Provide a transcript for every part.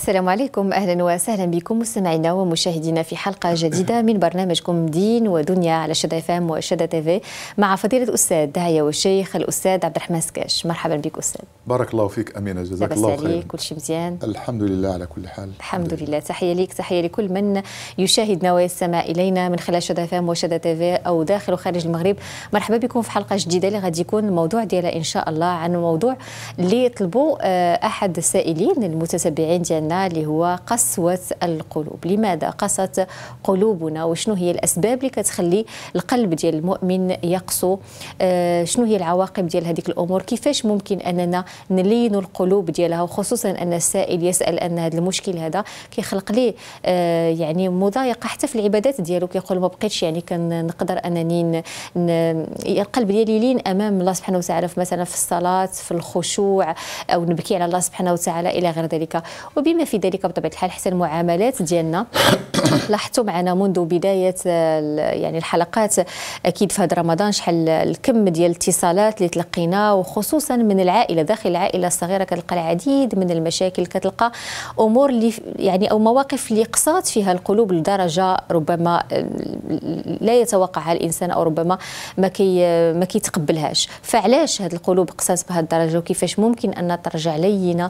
السلام عليكم، أهلا وسهلا بكم مستمعينا ومشاهدينا في حلقة جديدة من برنامجكم دين ودنيا على شدة FM وشدة TV مع فضيلة الأستاذ الداعية والشيخ الأستاذ عبد الرحمن سكاش. مرحبا بك أستاذ. بارك الله فيك أمينة، جزاك الله خير. كل شيء مزيان؟ الحمد لله على كل حال. الحمد لله. تحية ليك، تحية لكل من يشاهدنا ويستمع إلينا من خلال شدة FM وشدة TV أو داخل وخارج المغرب. مرحبا بكم في حلقة جديدة اللي غادي يكون الموضوع ديالها إن شاء الله عن موضوع اللي طلبوا أحد السائلين المتتبعين ديالنا اللي هو قسوة القلوب. لماذا قست قلوبنا وشنو هي الأسباب اللي كتخلي القلب ديال المؤمن يقسو؟ شنو هي العواقب ديال هذيك الأمور؟ كيفاش ممكن أننا نلين القلوب ديالها؟ وخصوصا أن السائل يسأل أن هذا المشكل هذا كيخلق ليه يعني مضايقة حتى في العبادات ديالو، كيقول ما بقيتش يعني كنقدر أنني القلب ديالي يلين أمام الله سبحانه وتعالى، مثلا في الصلاة في الخشوع، أو نبكي على الله سبحانه وتعالى إلى غير ذلك. وبما في ذلك بطبيعة الحال حتى المعاملات ديالنا لاحظتوا معنا منذ بداية يعني الحلقات أكيد في هذا رمضان شحال الكم ديال الاتصالات اللي تلقينا، وخصوصا من العائلة. داخل العائلة الصغيرة كتلقى العديد من المشاكل، كتلقى أمور اللي يعني أو مواقف اللي قصات فيها القلوب لدرجة ربما لا يتوقعها الإنسان أو ربما ما كيتقبلهاش. فعلاش هذه القلوب قصات بهذه الدرجة، وكيفاش ممكن أن ترجع لينا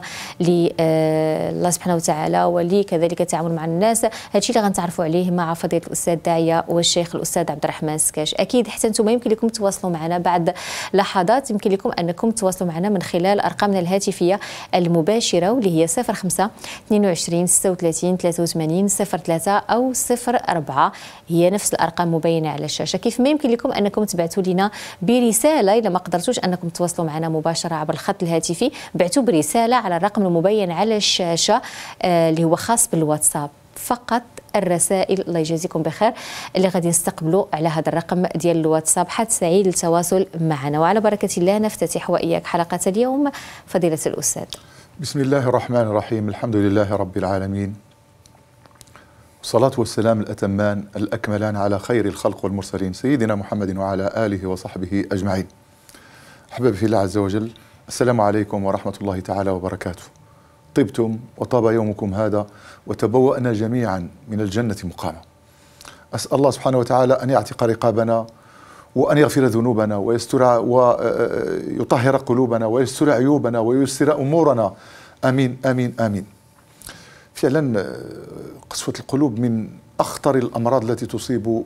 الله سبحانه وتعالى ولي كذلك التعامل مع الناس؟ هادشي اللي غنتعرفوا عليه مع فضيلة الأستاذ الداعية والشيخ الأستاذ عبد الرحمن سكاش. أكيد حتى نتوما يمكن لكم تواصلوا معنا بعد لحظات، يمكن لكم أنكم تواصلوا معنا من خلال أرقامنا الهاتفية المباشرة واللي هي 05 22 36 83 03 أو 04. هي نفس الأرقام مبينة على الشاشة. كيف ما يمكن لكم أنكم تبعثوا لنا برسالة إذا ما قدرتوش أنكم تواصلوا معنا مباشرة عبر الخط الهاتفي، بعثوا برسالة على الرقم المبين على الشاشة اللي هو خاص بالواتساب. فقط الرسائل الله يجازيكم بخير اللي غادي نستقبلوا على هذا الرقم ديال الواتساب. حد سعيد للتواصل معنا، وعلى بركة الله نفتتح وإياك حلقة اليوم. فضيلة الأستاذ. بسم الله الرحمن الرحيم، الحمد لله رب العالمين، والصلاة والسلام الأتمان الأكملان على خير الخلق والمرسلين سيدنا محمد وعلى آله وصحبه أجمعين. أحبابي في الله عز وجل، السلام عليكم ورحمة الله تعالى وبركاته. طبتم وطاب يومكم هذا وتبوأنا جميعا من الجنة مقاما. أسأل الله سبحانه وتعالى أن يعتق رقابنا وأن يغفر ذنوبنا ويطهر قلوبنا ويستر عيوبنا ويسر أمورنا، آمين آمين آمين. فعلا قسوة القلوب من أخطر الأمراض التي تصيب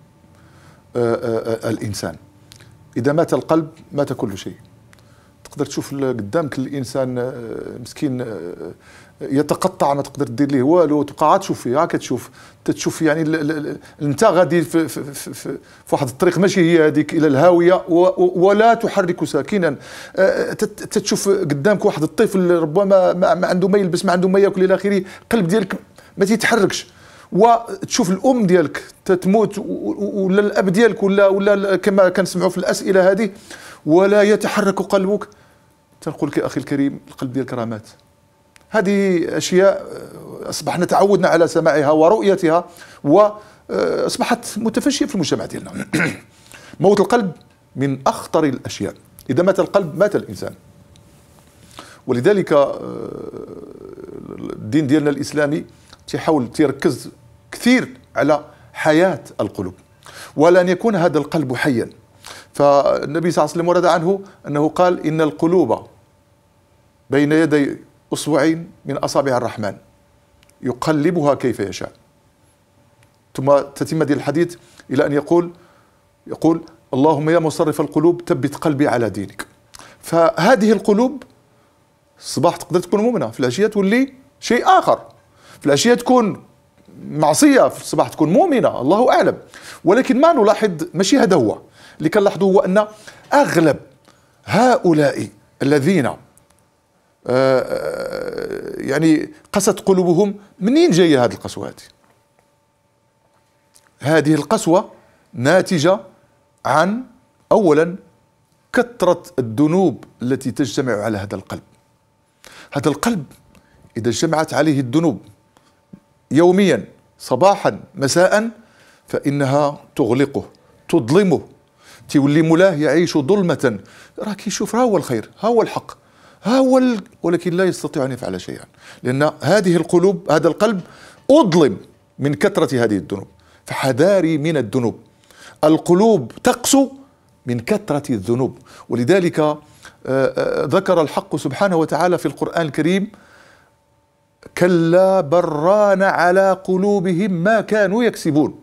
الإنسان. إذا مات القلب مات كل شيء. تقدر تشوف قدامك الانسان مسكين يتقطع، ما تقدر دير ليه والو، تبقى عاد تشوف فيه، تشوف يعني انت غادي في واحد الطريق ماشي هي هذيك الى الهاويه، ولا تحرك ساكنا. تشوف قدامك واحد الطفل ربما ما عنده ما يلبس، ما عنده ما ياكل الى اخره، القلب ديالك ما تيتحركش. وتشوف الام ديالك تموت، ولا الاب ديالك ولا كما كنسمعوا في الاسئله هذه، ولا يتحرك قلبك. تنقول لك اخي الكريم القلب ديالك راه مات. هذه اشياء اصبحنا تعودنا على سماعها ورؤيتها، واصبحت متفشيه في المجتمع ديالنا. موت القلب من اخطر الاشياء. اذا مات القلب مات الانسان. ولذلك الدين ديالنا الاسلامي تيحاول تيركز كثير على حياه القلوب، ولا ان يكون هذا القلب حيا. فالنبي صلى الله عليه وسلم ورد عنه أنه قال إن القلوب بين يدي أصبعين من أصابع الرحمن يقلبها كيف يشاء. ثم تتم هذه الحديث إلى أن يقول اللهم يا مصرف القلوب ثبت قلبي على دينك. فهذه القلوب الصباح تقدر تكون مؤمنة، في العشية تولي شيء آخر، في العشية تكون معصية، في الصباح تكون مؤمنة، الله أعلم. ولكن ما نلاحظ ماشي هذا هو اللي كنلاحظوا، هو أن أغلب هؤلاء الذين يعني قست قلوبهم، منين جاية هذه القسوة؟ هذه القسوة ناتجة عن أولا كثرة الذنوب التي تجتمع على هذا القلب. هذا القلب إذا اجتمعت عليه الذنوب يوميا صباحا مساء فإنها تغلقه تظلمه، تولي مولاه يعيش ظلمة. راه كيشوف ها هو الخير، ها هو الحق، ولكن لا يستطيع أن يفعل شيئا، لأن هذه القلوب، هذا القلب أظلم من كثرة هذه الذنوب. فحذاري من الذنوب، القلوب تقسو من كثرة الذنوب. ولذلك ذكر الحق سبحانه وتعالى في القرآن الكريم: كلا بل ران على قلوبهم ما كانوا يكسبون.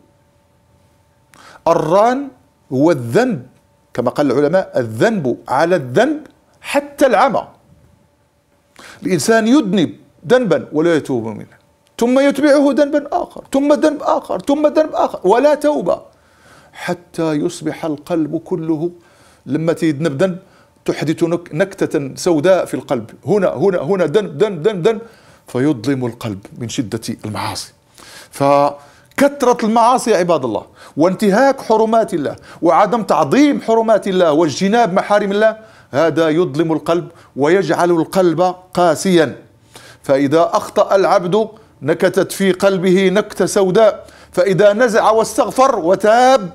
الران هو الذنب، كما قال العلماء: الذنب على الذنب حتى العمى. الإنسان يذنب ذنبا ولا يتوب منه، ثم يتبعه ذنبا آخر، ثم ذنب آخر، ثم ذنب آخر، ولا توبة، حتى يصبح القلب كله لما تذنب ذنب تحدث نكتة سوداء في القلب، هنا ذنب فيظلم القلب من شدة المعاصي. فكثرة المعاصي يا عباد الله، وانتهاك حرمات الله، وعدم تعظيم حرمات الله، واجتناب محارم الله، هذا يظلم القلب ويجعل القلب قاسيا. فإذا أخطأ العبد نكتت في قلبه نكتة سوداء، فإذا نزع واستغفر وتاب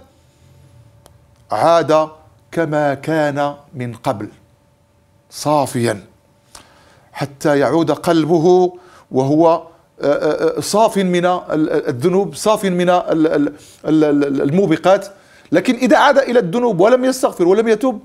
عاد كما كان من قبل صافيا، حتى يعود قلبه وهو صاف من الذنوب، صاف من الموبقات. لكن إذا عاد إلى الذنوب ولم يستغفر ولم يتوب،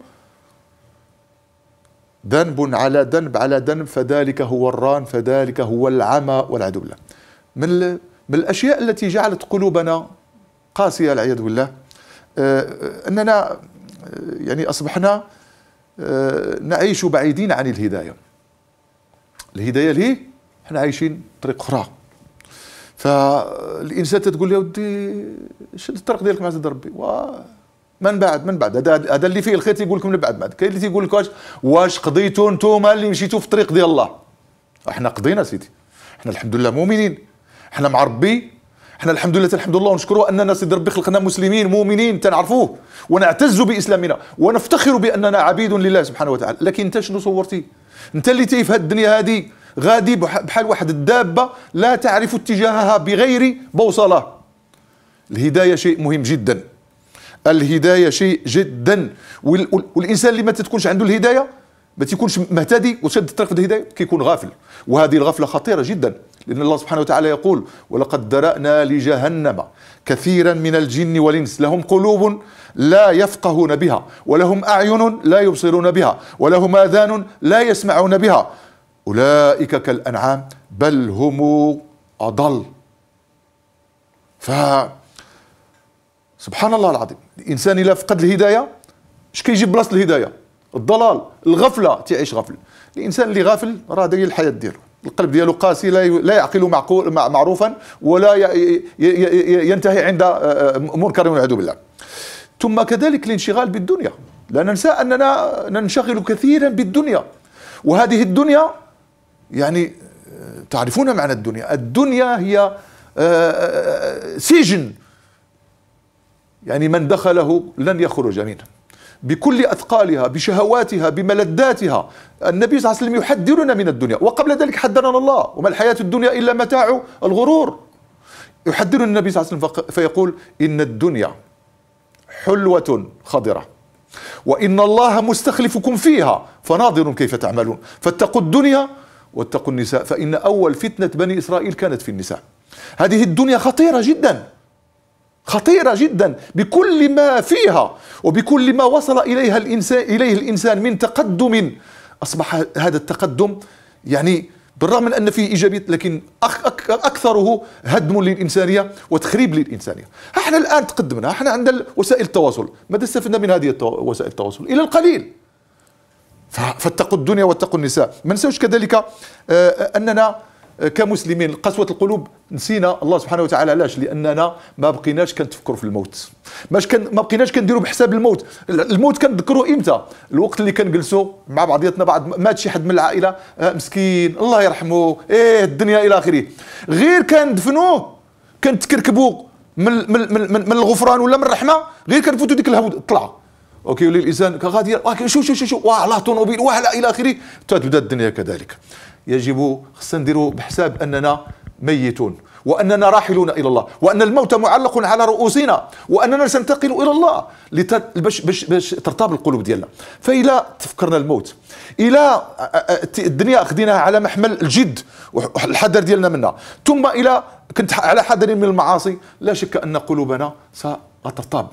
ذنب على ذنب على ذنب، فذلك هو الران، فذلك هو العمى والعياذ بالله. من الأشياء التي جعلت قلوبنا قاسية والعياذ بالله أننا يعني أصبحنا نعيش بعيدين عن الهداية. الهداية ليه؟ احنا عايشين طريق أخرى. فالإنسان تقول له: ودي شد الطريق ديالك مع سيدي ربي، من بعد هذا اللي فيه الخير تيقول لكم من بعد. كاين اللي تيقول لك: واش قضيتوا نتوما اللي مشيتوا في الطريق ديال الله؟ احنا قضينا سيدي، احنا الحمد لله مؤمنين، احنا مع ربي، احنا الحمد لله ونشكره اننا سيدي ربي خلقنا مسلمين مؤمنين تنعرفوه ونعتز باسلامنا ونفتخر باننا عبيد لله سبحانه وتعالى. لكن انت شنو صورتي؟ انت اللي تايه في هذه الدنيا هذه غادي بحال واحد الدابه لا تعرف اتجاهها بغير بوصله. الهدايه شيء مهم جدا، الهدايه شيء جدا. والانسان اللي ما تكونش عنده الهدايه، ما تيكونش مهتدي وشد الطريق في الهدايه، كيكون غافل، وهذه الغفله خطيره جدا. لأن الله سبحانه وتعالى يقول: ولقد ذرأنا لجهنم كثيرا من الجن والإنس لهم قلوب لا يفقهون بها، ولهم أعين لا يبصرون بها، ولهم آذان لا يسمعون بها، أولئك كالأنعام بل هم أضل. سبحان الله العظيم، الإنسان إذا فقد الهداية اش كيجيب بلاصة الهداية؟ الضلال، الغفلة، تعيش غفل. الإنسان اللي غافل راه داير الحياة ديالو، القلب ديالو قاسي، لا يعقل معروفا ولا ينتهي عند منكر والعياذ بالله. ثم كذلك الانشغال بالدنيا، لا ننسى أننا ننشغل كثيرا بالدنيا، وهذه الدنيا يعني تعرفون معنى الدنيا. الدنيا هي سجن، يعني من دخله لن يخرج منه، بكل أثقالها، بشهواتها، بملذاتها. النبي صلى الله عليه وسلم يحذرنا من الدنيا، وقبل ذلك حذرنا الله: وما الحياة الدنيا إلا متاع الغرور. يحذرنا النبي صلى الله عليه وسلم فيقول: إن الدنيا حلوة خضرة، وإن الله مستخلفكم فيها فناظر كيف تعملون، فاتقوا الدنيا واتقوا النساء، فإن أول فتنة بني إسرائيل كانت في النساء. هذه الدنيا خطيرة جدا، خطيرة جدا بكل ما فيها وبكل ما وصل إليه الإنسان من تقدم. أصبح هذا التقدم يعني بالرغم من أن فيه إيجابيات، لكن أكثره هدم للإنسانية وتخريب للإنسانية. احنا الآن تقدمنا، احنا عندنا وسائل التواصل، ماذا استفدنا من هذه وسائل التواصل؟ إلى القليل. فاتقوا الدنيا واتقوا النساء. ما ننساوش كذلك أننا كمسلمين قسوة القلوب نسينا الله سبحانه وتعالى. علاش؟ لأننا ما بقيناش كنتفكروا في الموت، ما بقيناش كنديروا بحساب الموت. الموت كنذكروه امتى؟ الوقت اللي كنجلسوا مع بعضياتنا، بعد مات شي حد من العائلة مسكين الله يرحمه، الدنيا إلى آخره، غير كندفنوه كنتكركبوا من الغفران ولا من الرحمة، غير كنفوتوا ديك الهود طلع اوكي، يولي الانسان غادي شو واه لا طوموبيل واه لا الى اخره، تبدا الدنيا كذلك. يجب خصنا نديروا بحساب اننا ميتون، وأننا راحلون إلى الله، وأن الموت معلق على رؤوسنا، وأننا سننتقل إلى الله باش ترتاب القلوب ديالنا. فإلا تفكرنا الموت، إلى الدنيا أخذناها على محمل الجد والحذر ديالنا منها، ثم إلى كنت على حذر من المعاصي، لا شك أن قلوبنا سترتاب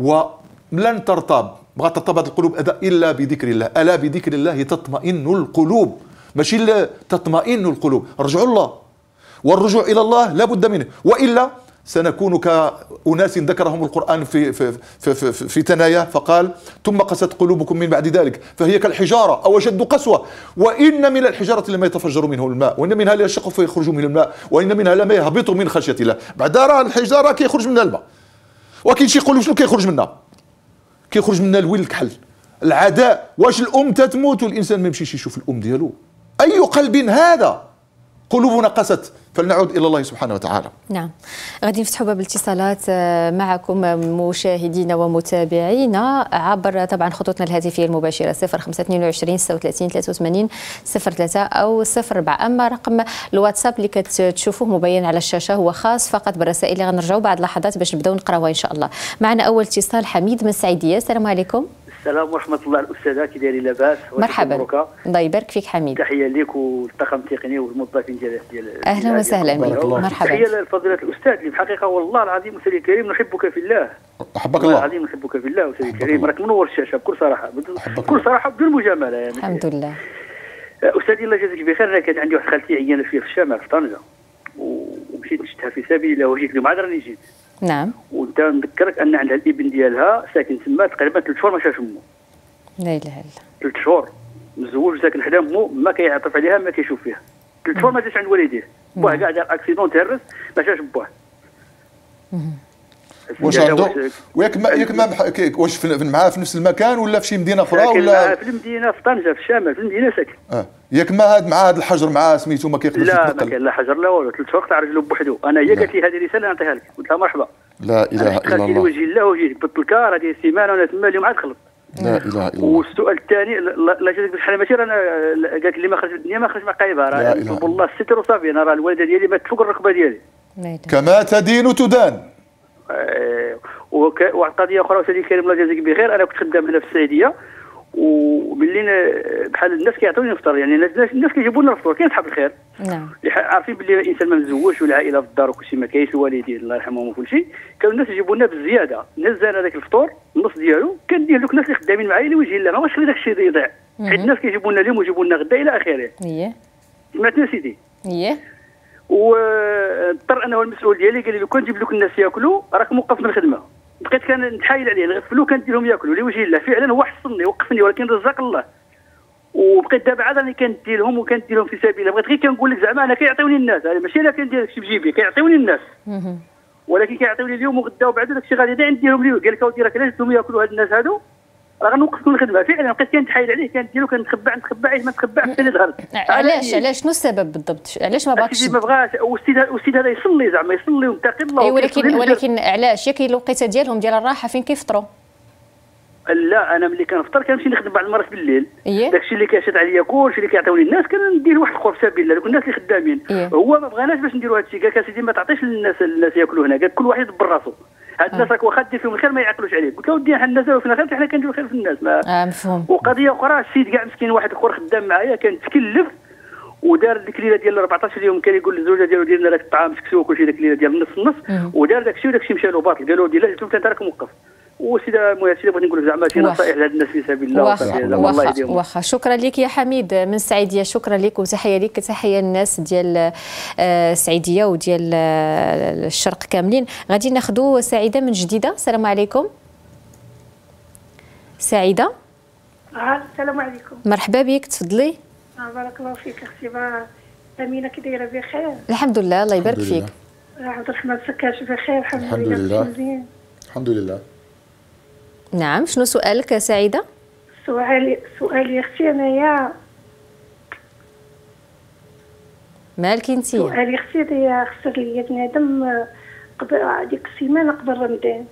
ولن ترتاب. بغات ترتاب هذه القلوب إلا بذكر الله. ألا بذكر الله تطمئن القلوب، ماشي تطمئن القلوب. رجعوا الله، والرجوع إلى الله لا بد منه، وإلا سنكون كأناس ذكرهم القرآن في ثناياه فقال ثم قست قلوبكم من بعد ذلك فهي كالحجارة أو أشد قسوة، وإن من الحجارة لما يتفجر منه الماء، وإن منها ليشق فيخرج منه الماء، وإن منها لما يهبط من خشية الله. بعد راه الحجارة كيخرج منها الماء، وكاين شي يقولوا شنو كيخرج منها؟ كيخرج منها الويل الكحل، العداء. واش الأم تتموت والإنسان ما يمشيش يشوف الأم ديالو؟ أي قلب هذا؟ قلوبنا قست، فلنعود إلى الله سبحانه وتعالى. نعم، غادي نفتحوا باب الاتصالات معكم مشاهدينا ومتابعينا عبر طبعا خطوطنا الهاتفية المباشرة 0522 36 83 03 أو 04. أما رقم الواتساب اللي كتشوفوه مبين على الشاشة هو خاص فقط بالرسائل اللي غنرجعوا بعد لحظات باش نبداو نقراوها إن شاء الله. معنا أول اتصال حميد من السعيدية. السلام عليكم. السلام ورحمة الله. الأستاذة كي دايرين لاباس؟ مرحبا، الله يبارك فيك حميد. تحية لك والطاقم التقني والموظفين ديال أهلا وسهلا بك. مرحبا. تحية لفضيلة الأستاذ اللي بحقيقة والله العظيم أستاذ الكريم نحبك في الله. أحبك الله. والله العظيم نحبك في الله أستاذ الكريم، راك منور الشاشة بكل صراحة، بكل صراحة بدون مجاملة يعني. الحمد لله. أستاذي الله يجازيك بخير. أنا كانت عندي واحد خالتي عيانة فيها في الشمال في طنجة، ومشيت نشتها في سبيل الله وجيت اليوم عاد راني جيت. نعم. وأنت نذكرك أن عندها الابن ديالها ساكن تما تقريبا 3 شهور ما شافش أمه. لا اله الا الله. 3 شهور مزوج ساكن حدا امه، ما كيعطف عليها ما كيشوف فيها. 3 شهور ما جاش عند والديه، بواه كاع دار اكسيدون تهرس ما شافش بواه. واش عنده وياك ما واش معاه في نفس المكان ولا في شي مدينه اخرى ولا في المدينه في طنجه في الشمال في المدينه ساكن. ياك ما هذا مع هذا الحجر معاه سميتو ما كيقدرش يتنقل؟ لا ما كاين لا حجر لا والو. 3 شهور قطع رجلو بوحدو. انا هي قالت لي هذه رساله نعطيها لك، قلت لها مرحبا. لا اله الا الله. لوجه الله وجهك بالكار هذه السيمانه وانا تما اليوم عاد خلصت. لا اله الا الله. والسؤال الثاني لا جاتك بشحال ماشي رانا قالت لي ما خرج الدنيا ما خرج معقيبها، راه والله الستر وصافي. انا راه الوالده ديالي مات فوق الركبه ديالي. كما تدين تدان. وواحد قضيه اخرى استاذي الكريم الله يجازيك بخير. انا كنت خدام هنا في السعيديه، وملي بحال الناس كيعطوني نفطر، يعني الناس كيجيبوا لنا الفطور. كاين صحاب الخير نعم عارفين باللي الانسان ما مزوجش والعائله في الدار وكلشي ما كاينش، الوالدين الله يرحمهم وكل شيء، كانوا الناس يجيبوا لنا بالزياده. نزل هذاك الفطور النص ديالو كندير دوك الناس اللي خدامين معايا لوجه الله، ما واش خلي داك الشيء يضيع، حيت الناس كيجيبوا لنا اليوم ويجيبوا لنا غدا الى اخره. سمعتني سيدي؟ واضطر انا والمسؤول ديالي قال لي لو كان نجيب لك الناس ياكلوا راك موقف من الخدمه. بقيت كنتحايل عليه نغفلو كندير لهم ياكلوا لوجه الله. فعلا هو حصلني وقفني، ولكن رزق الله. وبقيت دابا عاد راني كندير لهم وكندير لهم في سبيل الله. بغيت غير كنقول لك زعما انا كيعطيوني الناس، انا ماشي انا كندير داكشي بجيبي، كيعطيوني الناس ولكن كيعطيوني اليوم وغدا وبعد داكشي غادي نديرهم ليه. قال لك اودي راك علاش لهم ياكلوا هاد الناس هادو راه غنوقف لكم الخدمه. فعلا بقيت كنتحايل عليه كندير كنتخبى عيش ما تخبى حتى ظهرت. علاش شنو السبب بالضبط؟ علاش ما باغاش؟ ما بغاش. والسيد هذا يصلي زعما يصلي ومتقي الله. ولكن علاش ياك الوقيته ديالهم ديال الراحه فين كيفطروا؟ لا انا ملي كنفطر كنمشي نخدم بعض المرات بالليل. داكشي اللي كيشد عليا كلشي اللي كيعطيوني الناس كندير واحد الخوف سبيل الله. دوك الناس اللي خدامين هو ما بغاناش باش نديروا هذا الشيء. قال لك سيدي ما تعطيش الناس ياكلوا هنا، قال كل واحد يدبر راسو. هاد الناس راك واخا دير فيهم الخير ما يعقلوش عليك. قلت له ودي حنا نزالوا فينا خير حنا كنديروا خير في الناس. مفهوم. وقضيه اخرى السيد كاع مسكين واحد اخر خدام معايا كان تكلف ودار ديك الليله ديال 14 يوم كان يقول للزوجه ديالو دير لنا داك الطعام سكسو وكل شيء ديك الليله ديال نص ودار داك الشيء مشى له باطل. قالوا ودي لا جبتو انت راك موقف. والسيده المهم بغيت نقول لك زعما شي نصائح لهاد الناس في سبيل الله. الله يهديهم. واخا شكرا لك يا حميد من السعيديه، شكرا لك وتحيه لك، تحيه للناس ديال السعيديه وديال الشرق كاملين. غادي ناخذوا سعيده من جديده. السلام عليكم سعيده. السلام عليكم. مرحبا بك تفضلي. بارك الله فيك اختي امينه كي دايره بخير؟ الحمد لله الله يبارك فيك. عبد الرحمن سكاش بخير الحمد لله. الحمد لله. نعم شنو سؤالك سعيده؟ سؤالي اختي انايا مالك انت؟ سؤالي اختي هي خسر لي بنادم قبل ديك السيمانه قبل رمضان.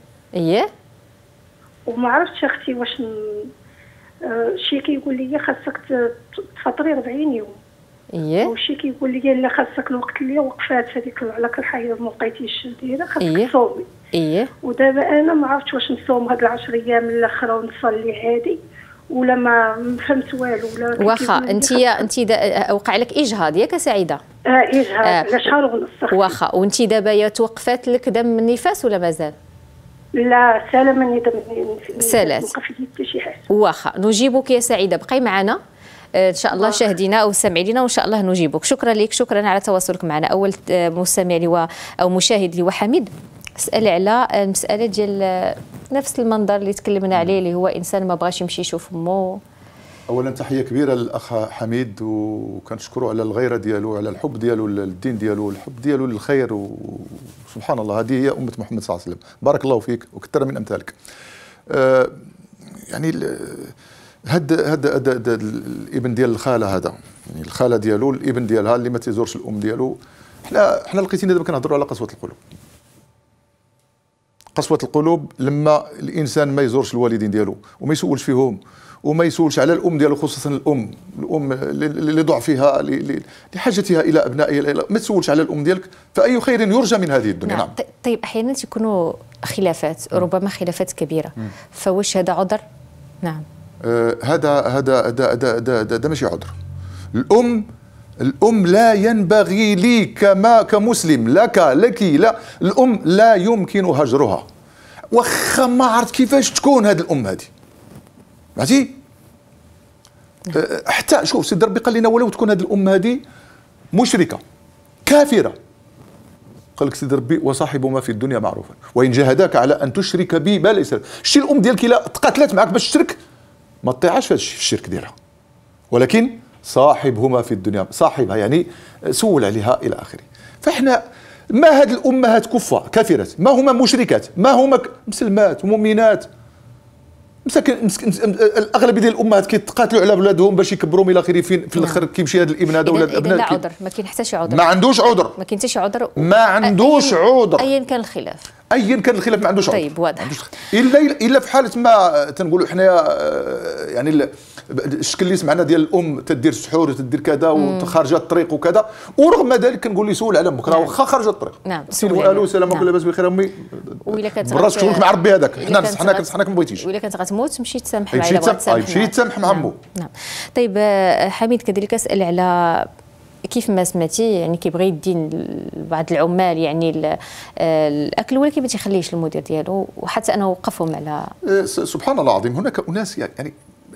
وما عرفتش اختي واش شي كيقول لي خاصك تفطري 40 يوم وشي كيقول لي لا خاصك الوقت اللي وقفات هذيك على الحياه ما لقيتيش دايره خاصك تصومي. ودابا انا ما عرفتش واش نصوم هاد 10 ايام الاخرى ونصلي عادي ولا ما فهمت والو. ولا واخا انت وقع لك اجهاض ياك سعيده؟ اجهاض على شهر ونص. واخا وانت دابا يا توقفات لك دم النفاس ولا مازال؟ لا سالمني دم سالات. ما في حتى شي حاجه. واخا نجيبك يا سعيده، بقي معنا ان شاء الله شاهدينا او سمعي لنا وان شاء الله نجيبك. شكرا لك، شكرا على تواصلك معنا. اول مستمع لي او مشاهد لي حميد سأل على المساله ديال نفس المنظر اللي تكلمنا عليه اللي هو انسان ما بغاش يمشي يشوف امه. اولا تحيه كبيره للاخ حميد وكنشكره على الغيره ديالو، على الحب ديالو للدين ديالو، الحب ديالو للخير، وسبحان الله هذه هي امه محمد صلى الله عليه وسلم. بارك الله فيك وكثر من امثالك. يعني هاد الابن ديال الخاله هذا، يعني الخاله ديالو الابن ديالها اللي ما تيزورش الام ديالو. حنا لقيتينا دابا كنهضروا على قسوه القلوب. قسوه القلوب لما الانسان ما يزورش الوالدين ديالو وما يسولش فيهم وما يسولش على الام ديالو، خصوصا الام اللي ضعفها لحاجتها الى ابنائها، ما تسولش على الام ديالك فاي خير يرجى من هذه الدنيا. نعم. طيب احيانا تكونوا خلافات، ربما خلافات كبيره، فواش هذا عذر؟ نعم. هذا ماشي عذر. الام لا ينبغي لي كمسلم لك لا، الام لا يمكن هجرها واخا ما عرفت كيفاش تكون هذه الام هذه. عرفتي؟ حتى شوف سيدي ربي قال لنا ولو تكون هذه الام هذه مشركه كافره، قال لك سيدي ربي وصاحبهما في الدنيا معروفا وان جاهداك على ان تشرك بي ما ليس لك. شتي الام ديالك الا تقاتلت معك باش تشرك ما تطيعش في الشرك ديالها، ولكن صاحبهما في الدنيا، صاحبها يعني سول عليها الى اخره. فاحنا ما هاد الامهات كفار كافرات، ما هما مشركات، ما هما مسلمات ومؤمنات. الاغلبيه ديال الامهات كيتقاتلوا على اولادهم باش يكبروهم الى اخره، في الاخر كيمشي هذا الابن هذا ولا الابنات. لا عذر، ما كاين حتى شي عذر، ما عندوش عذر، ما كاين حتى شي عذر، ما عندوش عذر ايا كان الخلاف، ايا كان الخلاف ما عندوش عذر. طيب واضح. الا في حاله ما تنقولوا حنايا يعني الشكل اللي سمعنا ديال الام تدير السحور وتدير كذا وخارجه الطريق وكذا، ورغم ذلك كنقول لي سول على امك راه واخا خارجه الطريق. نعم. سير الو سلام عليكم لاباس بخير امي، وإلا كانت براسك شغلك مع ربي هذاك، حنا كنصحناك ما بغيتيش. وإلا كانت غتموت تمشي تسامح مع عائلتها، يمشي يتسامح مع عمو. نعم. طيب حميد كذلك اسال على كيف ما سمعتي يعني كيبغي يدين بعض العمال يعني الاكل ولكن ما تيخليش المدير ديالو، وحتى انا وقفهم على سبحان الله العظيم. هناك اناس يعني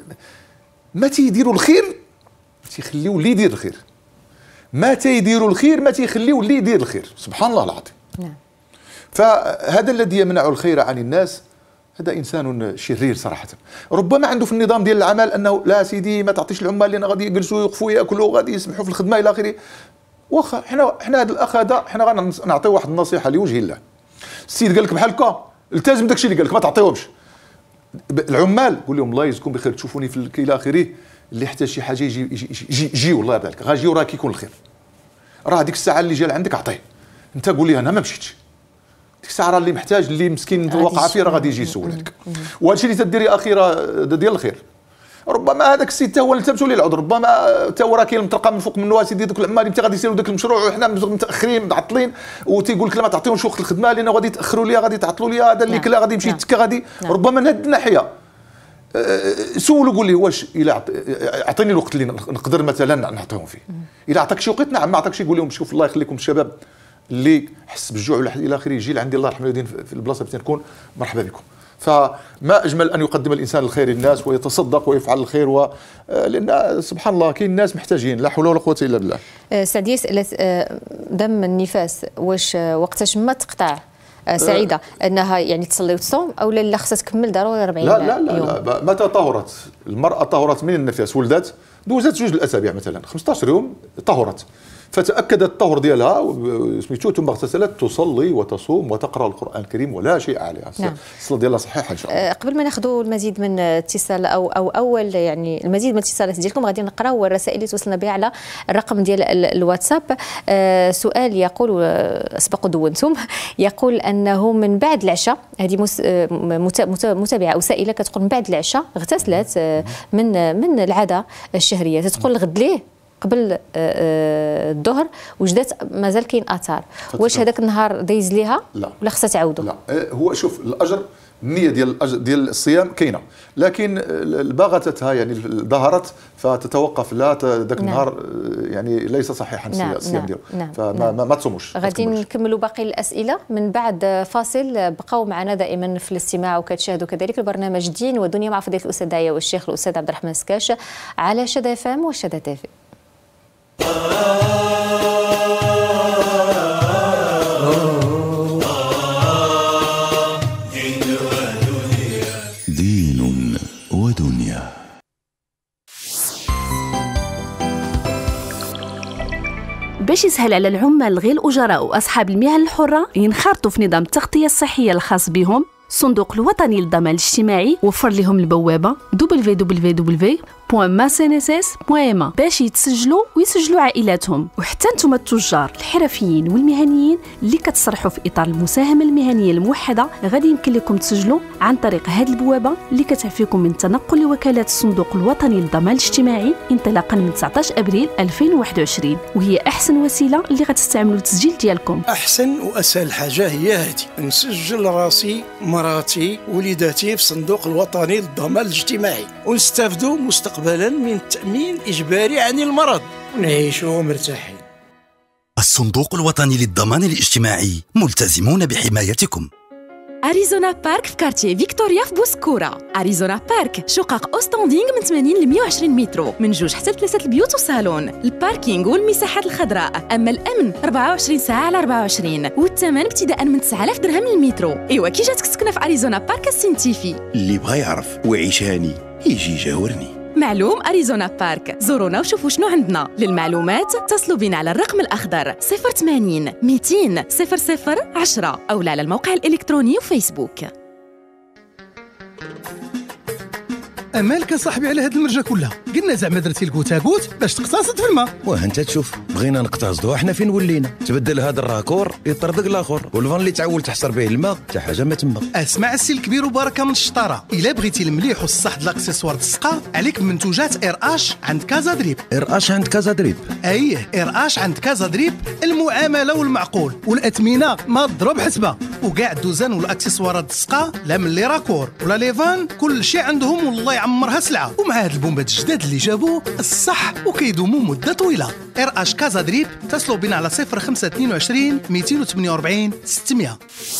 ما تيديروا الخير تيخليو اللي يدير الخير، ما تيديروا الخير ما تيخليو اللي يدير الخير. سبحان الله العظيم. نعم. فهذا الذي يمنع الخير عن الناس هذا انسان شرير صراحه. ربما عنده في النظام ديال العمل انه لا سيدي ما تعطيش العمال لان غادي يجلسوا يوقفوا ياكلوا غادي يسمحوا في الخدمه الى اخره. واخا حنا هذا الاخ هذا حنا غنعطيو واحد النصيحه لوجه الله. السيد قال لك بحال هكا التزم داكشي اللي قال لك ما تعطيوهمش. العمال قول لهم الله يجزيكم بخير تشوفوني في الى اخره، اللي احتاج شي حاجه يجي والله يرضى عليك غاجيو راه كيكون الخير. راه هذيك الساعه اللي جا عندك عطيه، انت قول لي انا ما مشيتش. ديك الساعه راه اللي محتاج اللي مسكين وقع فيه راه غادي يجي يسول عليك. وهذا الشيء اللي تديري اخيرا ديال الخير. ربما هذاك السيد حتى هو اللي تمشوا ليه العذر، ربما حتى هو راه كاين مطرقه من فوق منه سيدي دوك العمال انت غادي يسيروا داك المشروع وحنا متاخرين معطلين وتيقول لك لا ما تعطيهمش وقت الخدمه لان غادي يتاخروا ليا غادي تعطلوا ليا هذا اللي كلا غادي يمشي يتكا غادي. ربما من هذه الناحيه سولوا قول لي واش الا اعطيني الوقت اللي نقدر مثلا نعطيهم فيه. الا عطاك شي وقت نعم، ما عطاكش يقول لهم شوف الله يخليكم الشباب اللي حس بالجوع ولا الى اخره يجي لعندي الله يرحم الوالدين في البلاصه باش نكون مرحبا بكم. فما اجمل ان يقدم الانسان الخير للناس ويتصدق ويفعل الخير لان سبحان الله كاين ناس محتاجين لا حول ولا قوه الا بالله. سعديه سالت دم النفاس واش وقتاش ما تقطع سعيده انها يعني تصلي وتصوم او لا خصها تكمل ضروري 40 يوم؟ لا متى طهرت المراه طهرت من النفاس ولدت دوزت 2 الاسابيع مثلا 15 يوم طهرت فتأكدت الطهر ديالها سميتو ثم اغتسلت تصلي وتصوم وتقرأ القرآن الكريم ولا شيء عليها. نعم. الصلاة ديالها صحيحة إن شاء الله. قبل ما ناخذوا المزيد من اتصال أو أول يعني المزيد من الاتصالات ديالكم غادي نقراو الرسائل اللي توصلنا بها على الرقم ديال الواتساب. سؤال يقول أسبق دونتم يقول أنه من بعد العشاء، هذه متابعة أو سائلة كتقول من بعد العشاء اغتسلت من العادة الشهرية، تتقول الغد ليه قبل الظهر وجدات مازال كاين اثار، واش هذاك النهار دايز ليها لا ولا خصها تعاودوا؟ لا هو شوف الاجر، النيه ديال الصيام كاينه، لكن الباغتتها يعني ظهرت فتتوقف، لا ذاك النهار يعني ليس صحيحا الصيام ديالو، فما تصوموش. غادي نكملوا باقي الاسئله من بعد فاصل. بقاو معنا دائما في الاستماع وكتشاهدوا كذلك البرنامج دين ودنيا مع فضيله الاستاذ داعيه والشيخ الاستاذ عبد الرحمن سكاش على شدا FM وشدا تيفي. دين ودنيا. باش يسهل على العمال غير الأجراء وأصحاب المهن الحرة ينخرطوا في نظام التغطية الصحية الخاص بهم، الصندوق الوطني للضمان الاجتماعي وفر لهم البوابة www.macnss.ma باش يتسجلوا ويسجلوا عائلاتهم. وحتى نتوما التجار الحرفيين والمهنيين اللي كتصرحوا في إطار المساهمة المهنية الموحدة غادي يمكن لكم تسجلوا عن طريق هذه البوابة اللي كتعفيكم من تنقل لوكالات الصندوق الوطني للضمان الاجتماعي انطلاقا من 19 أبريل 2021، وهي أحسن وسيلة اللي غتستعملوا التسجيل ديالكم. أحسن وأسهل حاجة هي هذه، نسجل راسي مراتي وليداتي في الصندوق الوطني للضمان الاجتماعي ونستافدوا مستقبلا من التأمين الإجباري عن المرض ونعيشوا مرتاحين. الصندوق الوطني للضمان الاجتماعي، ملتزمون بحمايتكم. أريزونا بارك في كارتيه فيكتوريا في بوسكورة. أريزونا بارك شقق أوستاندينغ من 80 ل 120 متر، من 2 حتى 3 البيوت وصالون، الباركينغ والمساحات الخضراء. أما الأمن 24 ساعة على 24، والثمن ابتداء من 9000 درهم للمترو. إيوا كي جاتك تسكن في أريزونا بارك السنتيفي، اللي بغى يعرف ويعيش هاني يجي يجاورني. معلوم أريزونا بارك، زورونا وشوفوا شنو عندنا. للمعلومات اتصلوا بنا على الرقم الأخضر 080 200 0010 أو على الموقع الإلكتروني وفيسبوك. امالك صاحبي على هاد المرجه كلها؟ قلنا زعما درتي الكوتاكوت باش تقتصد في الماء. واه انت تشوف، بغينا نقتصدوا احنا فين ولينا؟ تبدل هذا الراكور يطردق الاخر، والفان اللي تعول تحصر به الماء حتى حاجه ما تما. اسمع السي الكبير وبركه من الشطاره، الا بغيتي المليح والصح د الاكسسوار السقا عليك بمنتوجات ار اش عند كازا دريب. ار اش عند كازا دريب؟ اييه، ار اش عند كازا دريب، المعامله والمعقول والاثمنه ما تضرب حسبه، وكاع الدوزان والاكسسوارات السقا لا من لي راكور ولا لي فان كل شيء عندهم، والله يعمرها سلعه. ومع هاد البومبات الجداد اللي جابوه الصح وكيدوموا مده طويله. ار اش كازا دريب، اتصلوا بنا على 0522 248 600.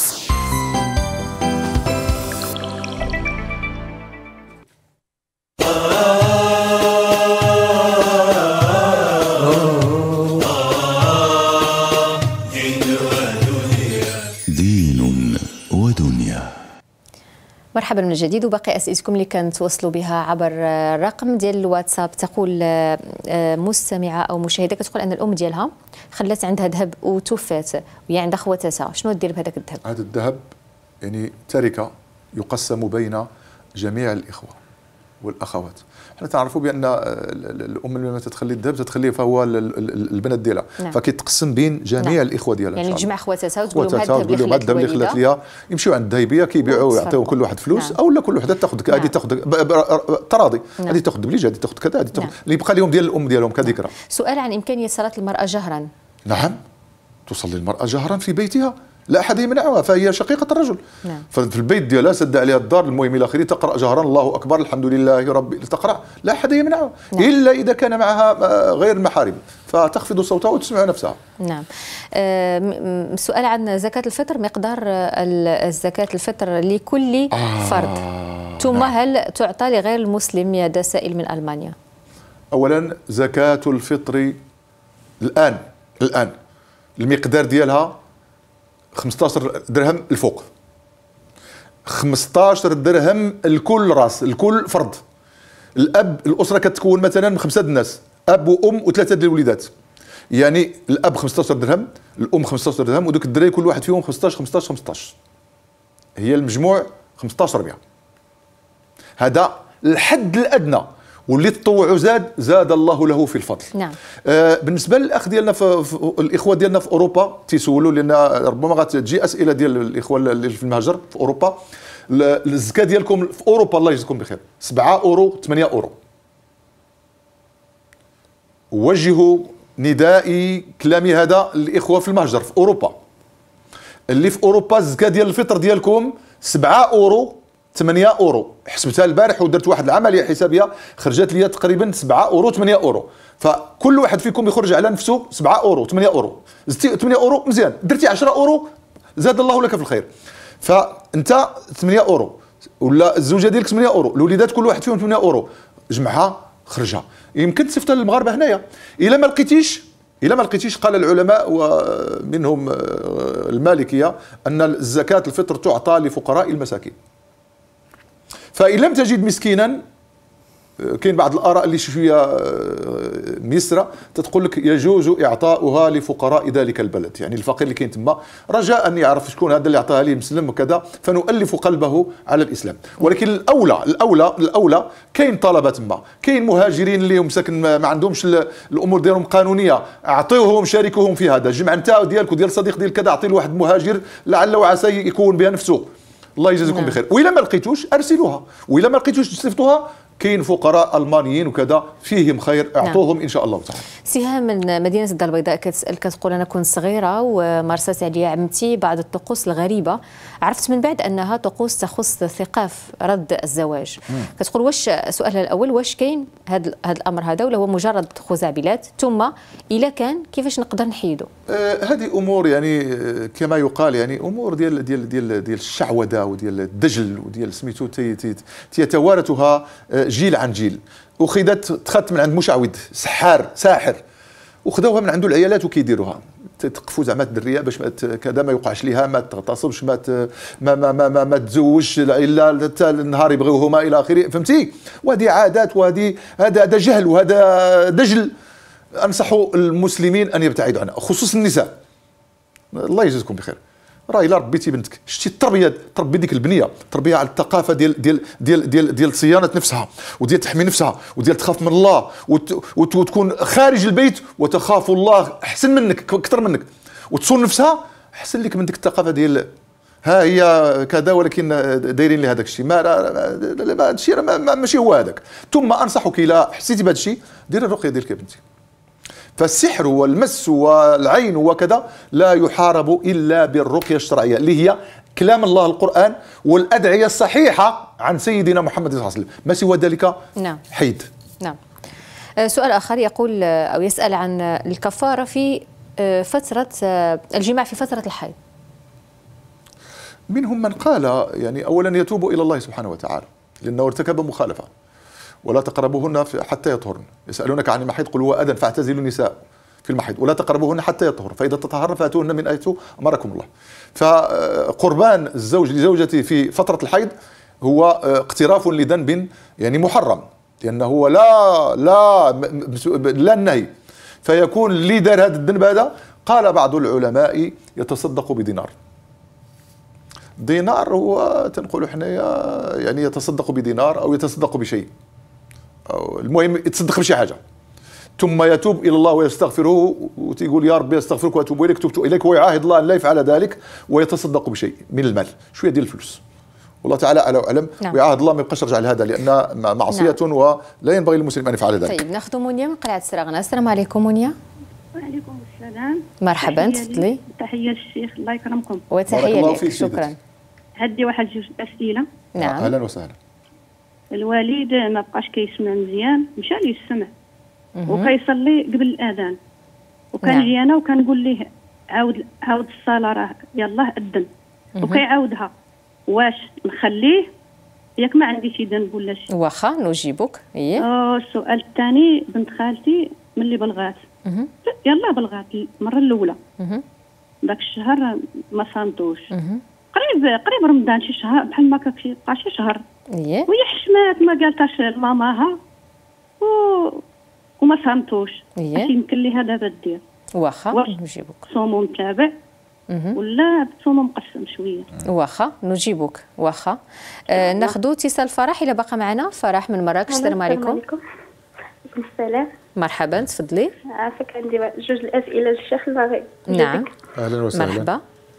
دين ودنيا. مرحبا من جديد، وباقي اسئلتكم اللي كانت توصلوا بها عبر الرقم ديال الواتساب. تقول مستمعه او مشاهده كتقول ان الام ديالها خلات عندها ذهب وتوفات وهي عندها خواتاتها، شنو دير بهذاك الذهب؟ هذا الذهب يعني تركه يقسم بين جميع الاخوه والاخوات. احنا تعرفوا بان الام لما تتخلي الذهب تتخليه فهو البنات ديالها، نعم. فكيتقسم بين جميع الاخوه ديالها، يعني تجمع خواتاتها وتقول لهم هذا الذهب اللي خلات ليها، يمشيو عند الذهبيه كيبيعوا يعطيو كل واحد فلوس، نعم. او لا كل وحده تاخذ هذه تاخذ تراضي، هذه تاخذ بليجه، هذه تاخذ كذا، هذه تاخذ اللي يبقى لهم ديال الام ديالهم كذكرى. سؤال عن امكانيه صلاه المراه جهرا. نعم، تصلي المراه جهرا في بيتها، لا احد يمنعها، فهي شقيقه الرجل، نعم. ففي البيت ديالها سد عليها الدار، المهم الى اخره، تقرا جهرا الله اكبر الحمد لله ربي، تقرا لا احد يمنعها، نعم. الا اذا كان معها غير المحارم فتخفض صوتها وتسمع نفسها. نعم. سؤال عن زكاه الفطر، مقدار الزكاه الفطر لكل فرد، ثم نعم. هل تعطى لغير المسلم؟ يا سائل من المانيا. اولا زكاه الفطر الان المقدار ديالها 15 درهم الفوق، 15 درهم الكل راس، الكل فرد. الاب الاسره كتكون مثلا من 5 الناس، اب وام وثلاثه ديال الوليدات، يعني الاب 15 درهم، الام 15 درهم، ودوك الدراري كل واحد فيهم 15 هي المجموع 15 ربيع. هذا الحد الادنى، واللي تطوع زاد الله له في الفضل. نعم. بالنسبه للاخ ديالنا في الاخوه ديالنا في اوروبا تيسولوا، لان ربما غتجي اسئله ديال الاخوه اللي في المهجر في اوروبا، الزكاه ديالكم في اوروبا الله يجزيكم بخير 7 اورو 8 اورو، وجهوا ندائي كلامي هذا للاخوه في المهجر في اوروبا. اللي في اوروبا الزكاه ديال الفطر ديالكم 7 اورو 8 اورو، حسبتها البارح ودرت واحد العمليه حسابيه خرجت لي تقريبا 7 اورو 8 اورو. فكل واحد فيكم يخرج على نفسه 7 اورو 8 اورو، زدتي 8 اورو مزيان، درتي 10 اورو زاد الله لك في الخير. فانت 8 اورو ولا الزوجه ديالك 8 اورو، الوليدات كل واحد فيهم 8 اورو، جمعها خرجها. يمكن تصيفطها للمغاربه هنايا. الا ما لقيتيش قال العلماء ومنهم المالكيه ان الزكاه الفطر تعطى لفقراء المساكين. فإن لم تجد مسكينا، كاين بعض الآراء اللي شوية ميسرة تتقول لك يجوز إعطاؤها لفقراء ذلك البلد، يعني الفقير اللي كاين تما رجاء أن يعرف شكون هذا اللي عطاها ليه مسلم وكذا، فنؤلف قلبه على الإسلام. ولكن الأولى كاين طلبة تما، كاين مهاجرين اللي هم ساكن ما عندهمش الأمور ديالهم قانونية، أعطيوهم شاركوهم في هذا. جمع أنت ديالك وديال صديق ديالك كذا، أعطي لواحد مهاجر لعل وعسى يكون بها نفسه. الله يجازيكم بخير. وإلا ما لقيتوش ارسلوها، وإلا ما لقيتوش تصيفطوها. كاين فقراء المانيين وكذا فيهم خير، اعطوهم ان شاء الله تعالى. سهام من مدينه الدار البيضاء كتسال، كتقول انا كنت صغيره ومارست عليا عمتي بعض الطقوس الغريبه، عرفت من بعد انها طقوس تخص ثقاف رد الزواج. كتقول واش سؤالها الاول، واش كاين هذا الامر هذا ولا هو مجرد خزعبلات؟ ثم اذا كان كيفاش نقدر نحيدو؟ هذه امور يعني كما يقال يعني امور ديال ديال ديال ديال الشعوذه وديال الدجل وديال سميتو يتوارثها جيل عن جيل. تخدت من عند مشعوذ ساحر وخذوها من عنده العيالات وكيديروها، تقفوا زعما الدريه باش كذا ما يوقعش ليها، ما تغتصبش، ما تزوجش الا حتى النهار يبغيوهما الى اخره، فهمتي؟ وهذه عادات، وهذه هذا جهل وهذا دجل. انصح المسلمين ان يبتعدوا عنها، خصوصا النساء. الله يجزيكم بخير. راه الا ربيتي بنتك، شتي التربيه، تربي ديك البنيه، تربيها على الثقافه ديال صيانه نفسها وديال تحمي نفسها وديال تخاف من الله وتكون خارج البيت وتخاف الله احسن منك اكثر منك، وتصون نفسها احسن لك من ديك الثقافه ديال ها هي كذا ولكن دايرين لي هذاك الشيء. هذا الشيء ماشي هو هذاك. ثم انصحك الا حسيتي بهذا الشيء ديري الرقيه ديالك يا بنتي. فالسحر والمس والعين وكذا لا يحارب إلا بالرقية الشرعية اللي هي كلام الله القرآن والأدعية الصحيحة عن سيدنا محمد صلى الله عليه وسلم، ما سوى ذلك حيد. نعم. سؤال آخر يقول أو يسأل عن الكفارة في فترة الجماع في فترة الحيض. منهم من قال يعني أولا يتوب إلى الله سبحانه وتعالى لأنه ارتكب مخالفة، ولا تقربوهن حتى يطهرن، يسألونك عن المحيض قل هو أذى فاعتزلوا النساء في المحيض ولا تقربوهن حتى يطهرن فإذا تطهرن فأتوهن من حيث أمركم الله. فقربان الزوج لزوجته في فترة الحيض هو اقتراف لذنب يعني محرم، لأنه هو لا النهي، فيكون اللي دار هذا الذنب هذا. قال بعض العلماء يتصدق بدينار. دينار هو تنقول حنايا يعني يتصدق بدينار أو يتصدق بشيء، المهم يتصدق بشي حاجه، ثم يتوب الى الله ويستغفره وتقول يا ربي استغفرك واتوب اليك، تبت اليك، ويعاهد الله ان لا يفعل ذلك ويتصدق بشيء من المال، شويه ديال الفلوس، والله تعالى اعلى واعلم. ويعاهد الله ما يبقاش يرجع لهذا لان معصيه ولا ينبغي للمسلم ان يفعل ذلك. طيب ناخذ منيا من قلعه السراغنه. السلام عليكم منيا. وعليكم السلام. مرحبا، تفضلي. تحيه للشيخ الله يكرمكم. وتحيه لك، شكرا. عندي واحد جوج اسئله. نعم. اهلا وسهلا. الوالد ما بقاش كيسمع مزيان، مشى ليه السمع وكيصلي قبل الاذان، وكنجي انا وكنقول ليه عاود الصلاه راه يلاه اذن، وكيعاودها. واش نخليه ياك ما عندي شي ذنب ولا شي؟ واخا نجيبك. السؤال الثاني، بنت خالتي ملي بلغات يلا بلغات المره الاولى داك الشهر ما صامتوش، قريب رمضان شي شهر بحال ما كيبقى شي شهر، وهي حشمات ما قالتاش لماماها وما فهمتوش. اش يمكن ليها دابا دير؟ واخا نجيبك. صومو متابع ولا صومو مقسم شويه؟ واخا نجيبك. واخا ناخذ اتصال فرح الى بقى معنا. فرح من مراكش. السلام عليكم. السلام. مرحبا، تفضلي. عافاك، عندي جوج الاسئله للشيخ المغرب. نعم. اهلا وسهلا. مرحبا.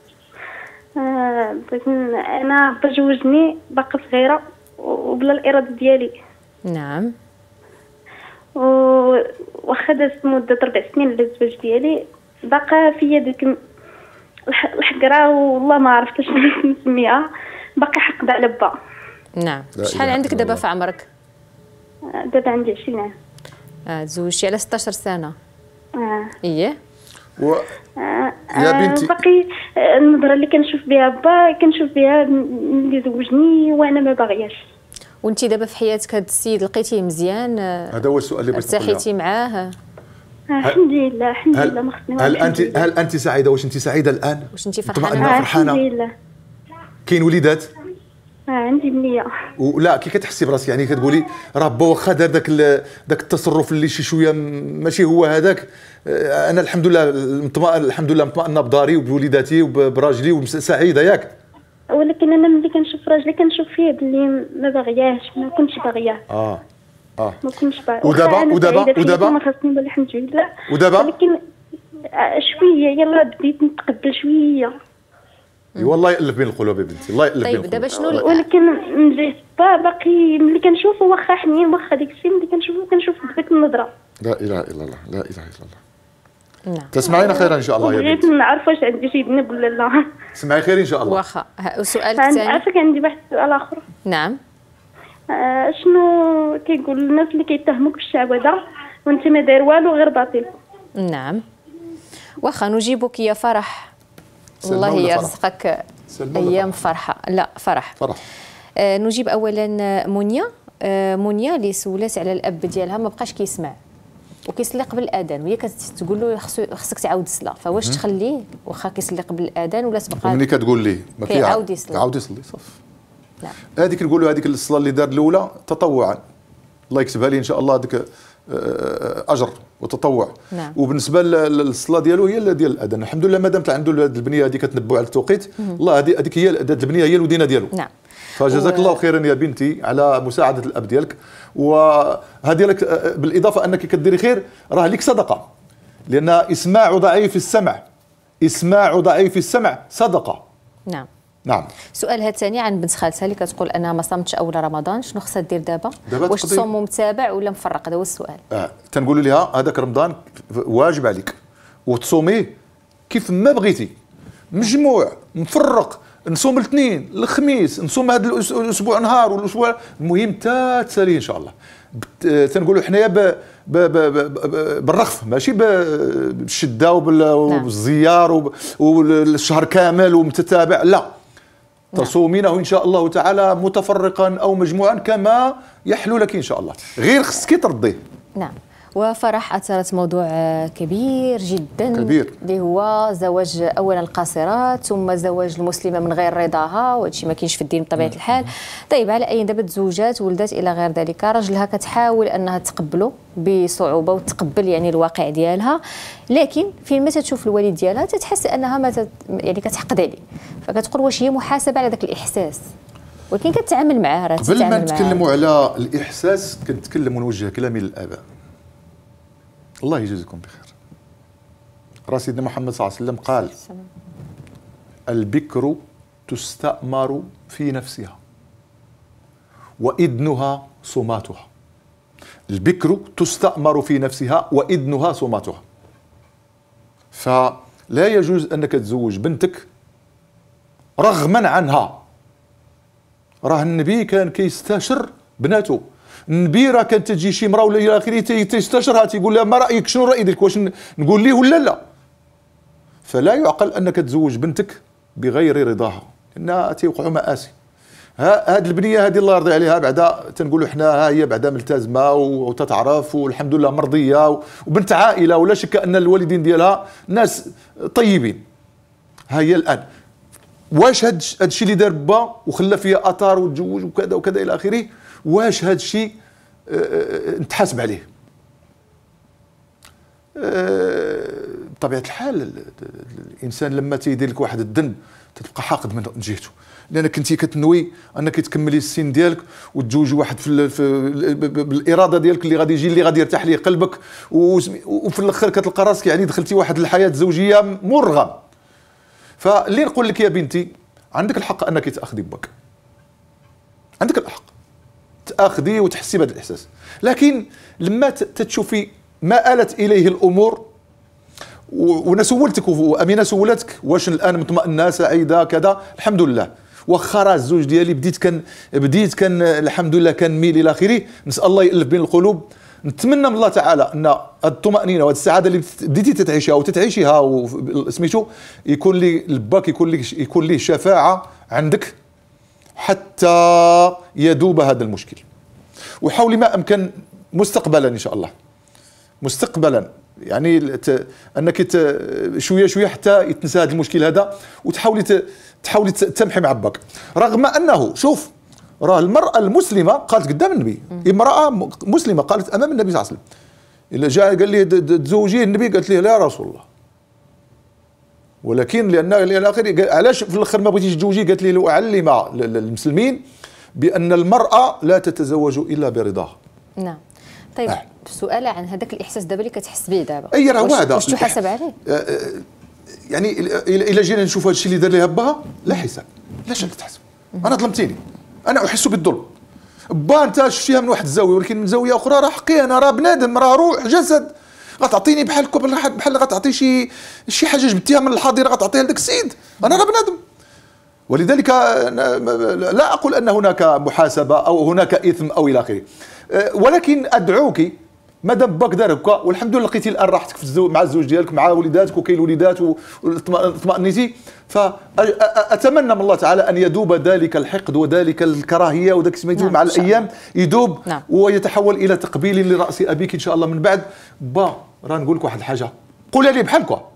انا بجوجني باقي صغيره وبلا الاراده ديالي. نعم. واخا دازت مده 4 سنين على الزواج ديالي باقا فيا ديك الحقره، والله ما عرفت شنو نسميها، باقي حقد على با. نعم. شحال عندك دابا في عمرك؟ دابا عندي 20 عام. تزوجتي على 16 سنه. اييه. يا بنتي باقي النظره اللي كنشوف بها با كنشوف بها اللي زوجني وانا ما باغياش. وانت دابا في حياتك هذا السيد لقيتيه مزيان؟ هذا هو السؤال اللي بغيت نقول. ارتحيتي معاه؟ الحمد لله الحمد لله ما خصني. هل انت سعيده؟ واش انت سعيده الان؟ واش انت فرحانه؟ فرحانه الحمد لله. كاين وليدات؟ عندي بنيه. ولا كي كتحسي براسك يعني كتقولي راه با واخا دار داك التصرف اللي شي شويه ماشي هو هذاك، انا الحمد لله مطمئنه بداري وبوليداتي وبراجلي وسعيده ياك. ولكن انا ملي كنشوف راجلي كنشوف فيه باللي ما باغياش، ما كنتش باغياه. ما كنتش باغياه. ودابا ما خاصني نقول الحمد لله. ودابا ولكن شويه يلا بديت نتقبل شويه. والله يألف بين القلوب يا بنتي، الله يألف بين القلوب. طيب دابا شنو ولكن من جهه باقي ملي كنشوفه واخا حنين واخا ديك السن ملي كنشوف بديك النظره. لا اله الا الله، لا اله الا الله. نعم. تسمعينا خيرا ان شاء الله يا بنتي. بغيت نعرف واش عندي شي بنب ولا لا. سمعي خير ان شاء الله. واخا. سؤالك الثاني؟ عافاك عندي واحد السؤال اخر. نعم. شنو كيقول الناس اللي كيتهموك بالشعوذه وانت ما داير والو غير باطل؟ نعم. واخا نجيبك يا فرح. الله يرزقك ايام فرحه. لا فرح. نجيب اولا منيا. منيا اللي سولات على الاب ديالها ما بقاش كيسمع وكيصلي قبل الاذان، وهي كتقول له خصك تعاود الصلاه، فواش تخليه واخا كيصلي قبل الاذان ولا تبقى؟ ملي كتقول ليه ما كيعاود يصلي. عاود يصلي صافي. نعم. هذيك نقولوا هذيك الصلاه اللي دار الاولى تطوعا، الله يكتبها لي ان شاء الله هذيك اجر وتطوع. نعم. وبالنسبه للصلاه ديالو هي ديال الاذان، الحمد لله ما دامت عنده البنيه هذه كتنبؤ على التوقيت، الله هذيك هي البنيه هي الودينه ديالو. نعم. فجزاك الله خيرا يا بنتي على مساعده الاب ديالك، وهذه لك بالاضافه انك كديري خير راه لك صدقه، لان اسماع ضعيف السمع صدقه. نعم. نعم. سؤالها الثاني عن بنت خالتها اللي كتقول انها ما صامتش اول رمضان، شنو خصها دير دابا؟ واش تصوم متابع ولا مفرق؟ هذا هو السؤال. تنقول لها هذاك رمضان واجب عليك وتصوميه كيف ما بغيتي، مجموع مفرق، نصوم الاثنين الخميس، نصوم هذا الاسبوع نهار والاسبوع، المهم تا تسالي ان شاء الله. تنقولوا حنايا بالرخف ماشي بالشده وبالزيار والشهر كامل ومتتابع، لا. تصومينه ان شاء الله تعالى متفرقا او مجموعا كما يحلو لك ان شاء الله، غير خصك ترضيه. نعم. وفرح اثرت موضوع كبير جدا اللي هو زواج اولا القاصرات ثم زواج المسلمه من غير رضاها، وهذا الشيء ما كاينش في الدين بطبيعه الحال. طيب على اي دابا تزوجات ولدات الى غير ذلك، راجلها كتحاول انها تقبله بصعوبه وتقبل يعني الواقع ديالها، لكن فين ما تشوف الوالد ديالها تتحس انها ما يعني كتحقد عليه، فكتقول واش هي محاسبه على ذاك الاحساس، ولكن كتعامل معاه. راه قبل ما نتكلموا على الاحساس كنتكلم ونوجه كلامي للاباء، الله يجزيكم بخير. راه سيدنا محمد صلى الله عليه وسلم قال البكر تستأمر في نفسها وإذنها صماتها. البكر تستأمر في نفسها وإذنها صماتها. فلا يجوز أنك تزوج بنتك رغما عنها. راه النبي كان كيستشر بناته، النبي راه كانت تجي شي مراه ولا الى اخره تيستشرها، تيقول لها ما رايك، شنو الراي ديالك، واش نقول ليه ولا لا؟ فلا يعقل انك تزوج بنتك بغير رضاها، لان تيوقعوا مآسي. هذه البنيه هذه الله يرضي عليها بعدا تنقولوا حنا ها هي بعدا ملتزمه وتتعرف والحمد لله مرضيه وبنت عائله، ولا شك ان الوالدين ديالها ناس طيبين. ها هي الان واش هذا الشيء اللي دار با وخلى فيها اثار وتزوج وكذا وكذا الى اخره، واش هذا الشيء نتحاسب عليه؟ بطبيعه الحال الانسان لما تيدير لك واحد الذنب تتبقى حاقد من جهته، لانك كنتي كتنوي انك تكملي السن ديالك وتزوجي واحد بالاراده ديالك اللي غادي يرتاح ليه قلبك، وفي الاخر كتلقى راسك يعني دخلتي واحد الحياه زوجيه مرغم. فاللي نقول لك يا بنتي عندك الحق انك تاخذي باك، عندك الحق، تاخذي وتحسي بهذا الاحساس. لكن لما تتشوفي ما آلت اليه الامور، وانا سولتك وامينه سولتك واش الان مطمئنه سعيده كذا، الحمد لله. واخا راه الزوج ديالي بديت كان الحمد لله كان ميل الى اخره، نسال الله يالف بين القلوب. نتمنى من الله تعالى ان الطمأنينه وهذه السعاده اللي بديتي تتعيشيها وتتعيشيها سميتو يكون لي لباك يكون ليه شفاعه عندك حتى يذوب هذا المشكل. وحاولي ما امكن مستقبلا ان شاء الله، مستقبلا يعني انك شويه حتى يتنسى هذا المشكل هذا، وتحاولي تسامحي مع باك. رغم انه شوف راه المراه المسلمه قالت قدام النبي، امراه مسلمه قالت امام النبي صلى الله عليه وسلم، الا جاء قال لي تزوجيه النبي قالت له لا يا رسول الله، ولكن لان الاخر علاش في الاخر ما بغيتيش تزوجيه؟ قالت لي لو اعلم المسلمين بان المراه لا تتزوج الا برضاها. نعم. طيب سؤال عن هذاك الاحساس دابا اللي كتحس به دابا، اي راه هذا واش تحاسب عليه؟ يعني الا جينا نشوف هذا الشيء اللي دار لها باها لا حساب، لاش تحسب؟ انا ظلمتيني، انا احس بالظلم. با انت شفتيها من واحد الزاويه، ولكن من زاويه اخرى راه حقي انا، راه بنادم، راه روح جسد، غتعطيني بحال غتعطي شي حاجه جبتيها من الحاضره غتعطيها لذاك السيد، انا راه بنادم. ولذلك لا اقول ان هناك محاسبه او هناك اثم او الى اخره، ولكن ادعوك مادام باك دار هكا والحمد لله لقيتي الان راحتك مع الزوج ديالك مع وليداتك وكاين الوليدات واطمأنيتي، فاتمنى من الله تعالى ان يذوب ذلك الحقد وذلك الكراهيه وذاك سميتو مع الايام يذوب ويتحول الى تقبيل لراس ابيك ان شاء الله من بعد. با راه نقول لك واحد الحاجه، قولها لي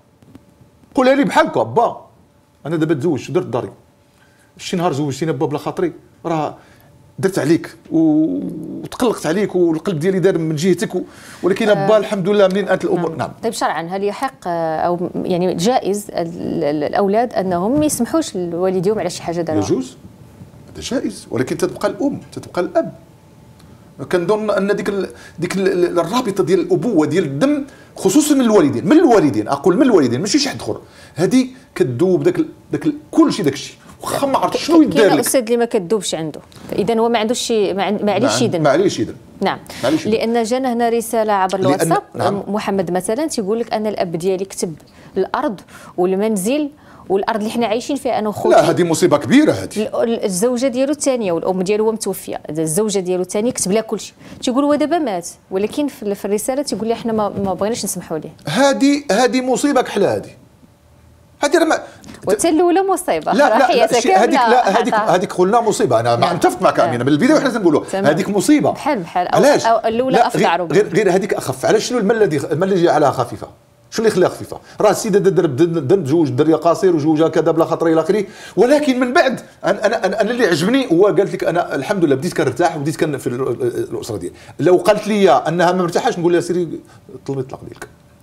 بحالك با انا دابا تزوجت درت داري، شي نهار زوجتينا با بلا خاطري راه درت عليك وتقلقت عليك والقلب ديالي دار من جهتك، ولكن با الحمد لله منين اتت الامور. نعم. طيب شرعا هل يحق او يعني جائز الاولاد انهم ما يسمحوش لوالديهم على شي حاجه داروها؟ يجوز، هذا جائز، ولكن تتبقى الام تتبقى الاب. كنظن ان ديك الرابطه ديال الابوه ديال الدم خصوصا من الوالدين اقول من الوالدين ماشي شي حد اخر، هذه كتذوب داك كل شيء، داك الشيء واخا ما عرفت شنو يدير لك. كاين الاستاذ اللي ما كتذوبش عنده، اذا هو ما عندوش شي ما عليهش يدن. نعم. لان جانا هنا رساله عبر الواتساب. نعم. محمد مثلا تيقول لك انا الاب ديالي كتب الارض والمنزل والارض اللي حنا عايشين فيها انا وخوتي. لا هذه مصيبه كبيره. هذه الزوجه ديالو الثانيه والام ديالو هو متوفيه، الزوجه ديالو الثانيه كتب لها كل شيء، تيقول هو دابا مات، ولكن في الرساله تيقول لي حنا ما بغيناش نسمحوا ليه. هذه مصيبه كحله هذه راه وحتى الاولى مصيبه. هذيك قلنا مصيبه، انا متفق معك امينه من البدايه وحنا تنقولوا هذيك مصيبه بحال علاش الاولى افظع ربما غير هذيك اخف. علاش شنو المال اللي جعلها خفيفه؟ شنو اللي خلاها خفيفه؟ راه السيده درب زوج دريه قصير وزوجها كذا بلا خاطر الى اخره، ولكن من بعد انا اللي عجبني هو قالت لك انا الحمد لله بديت كنرتاح وبديت كان في الاسره ديالي. لو قالت لي انها ما مرتاحاش نقول لها سيري طلبي الطلاق ديالك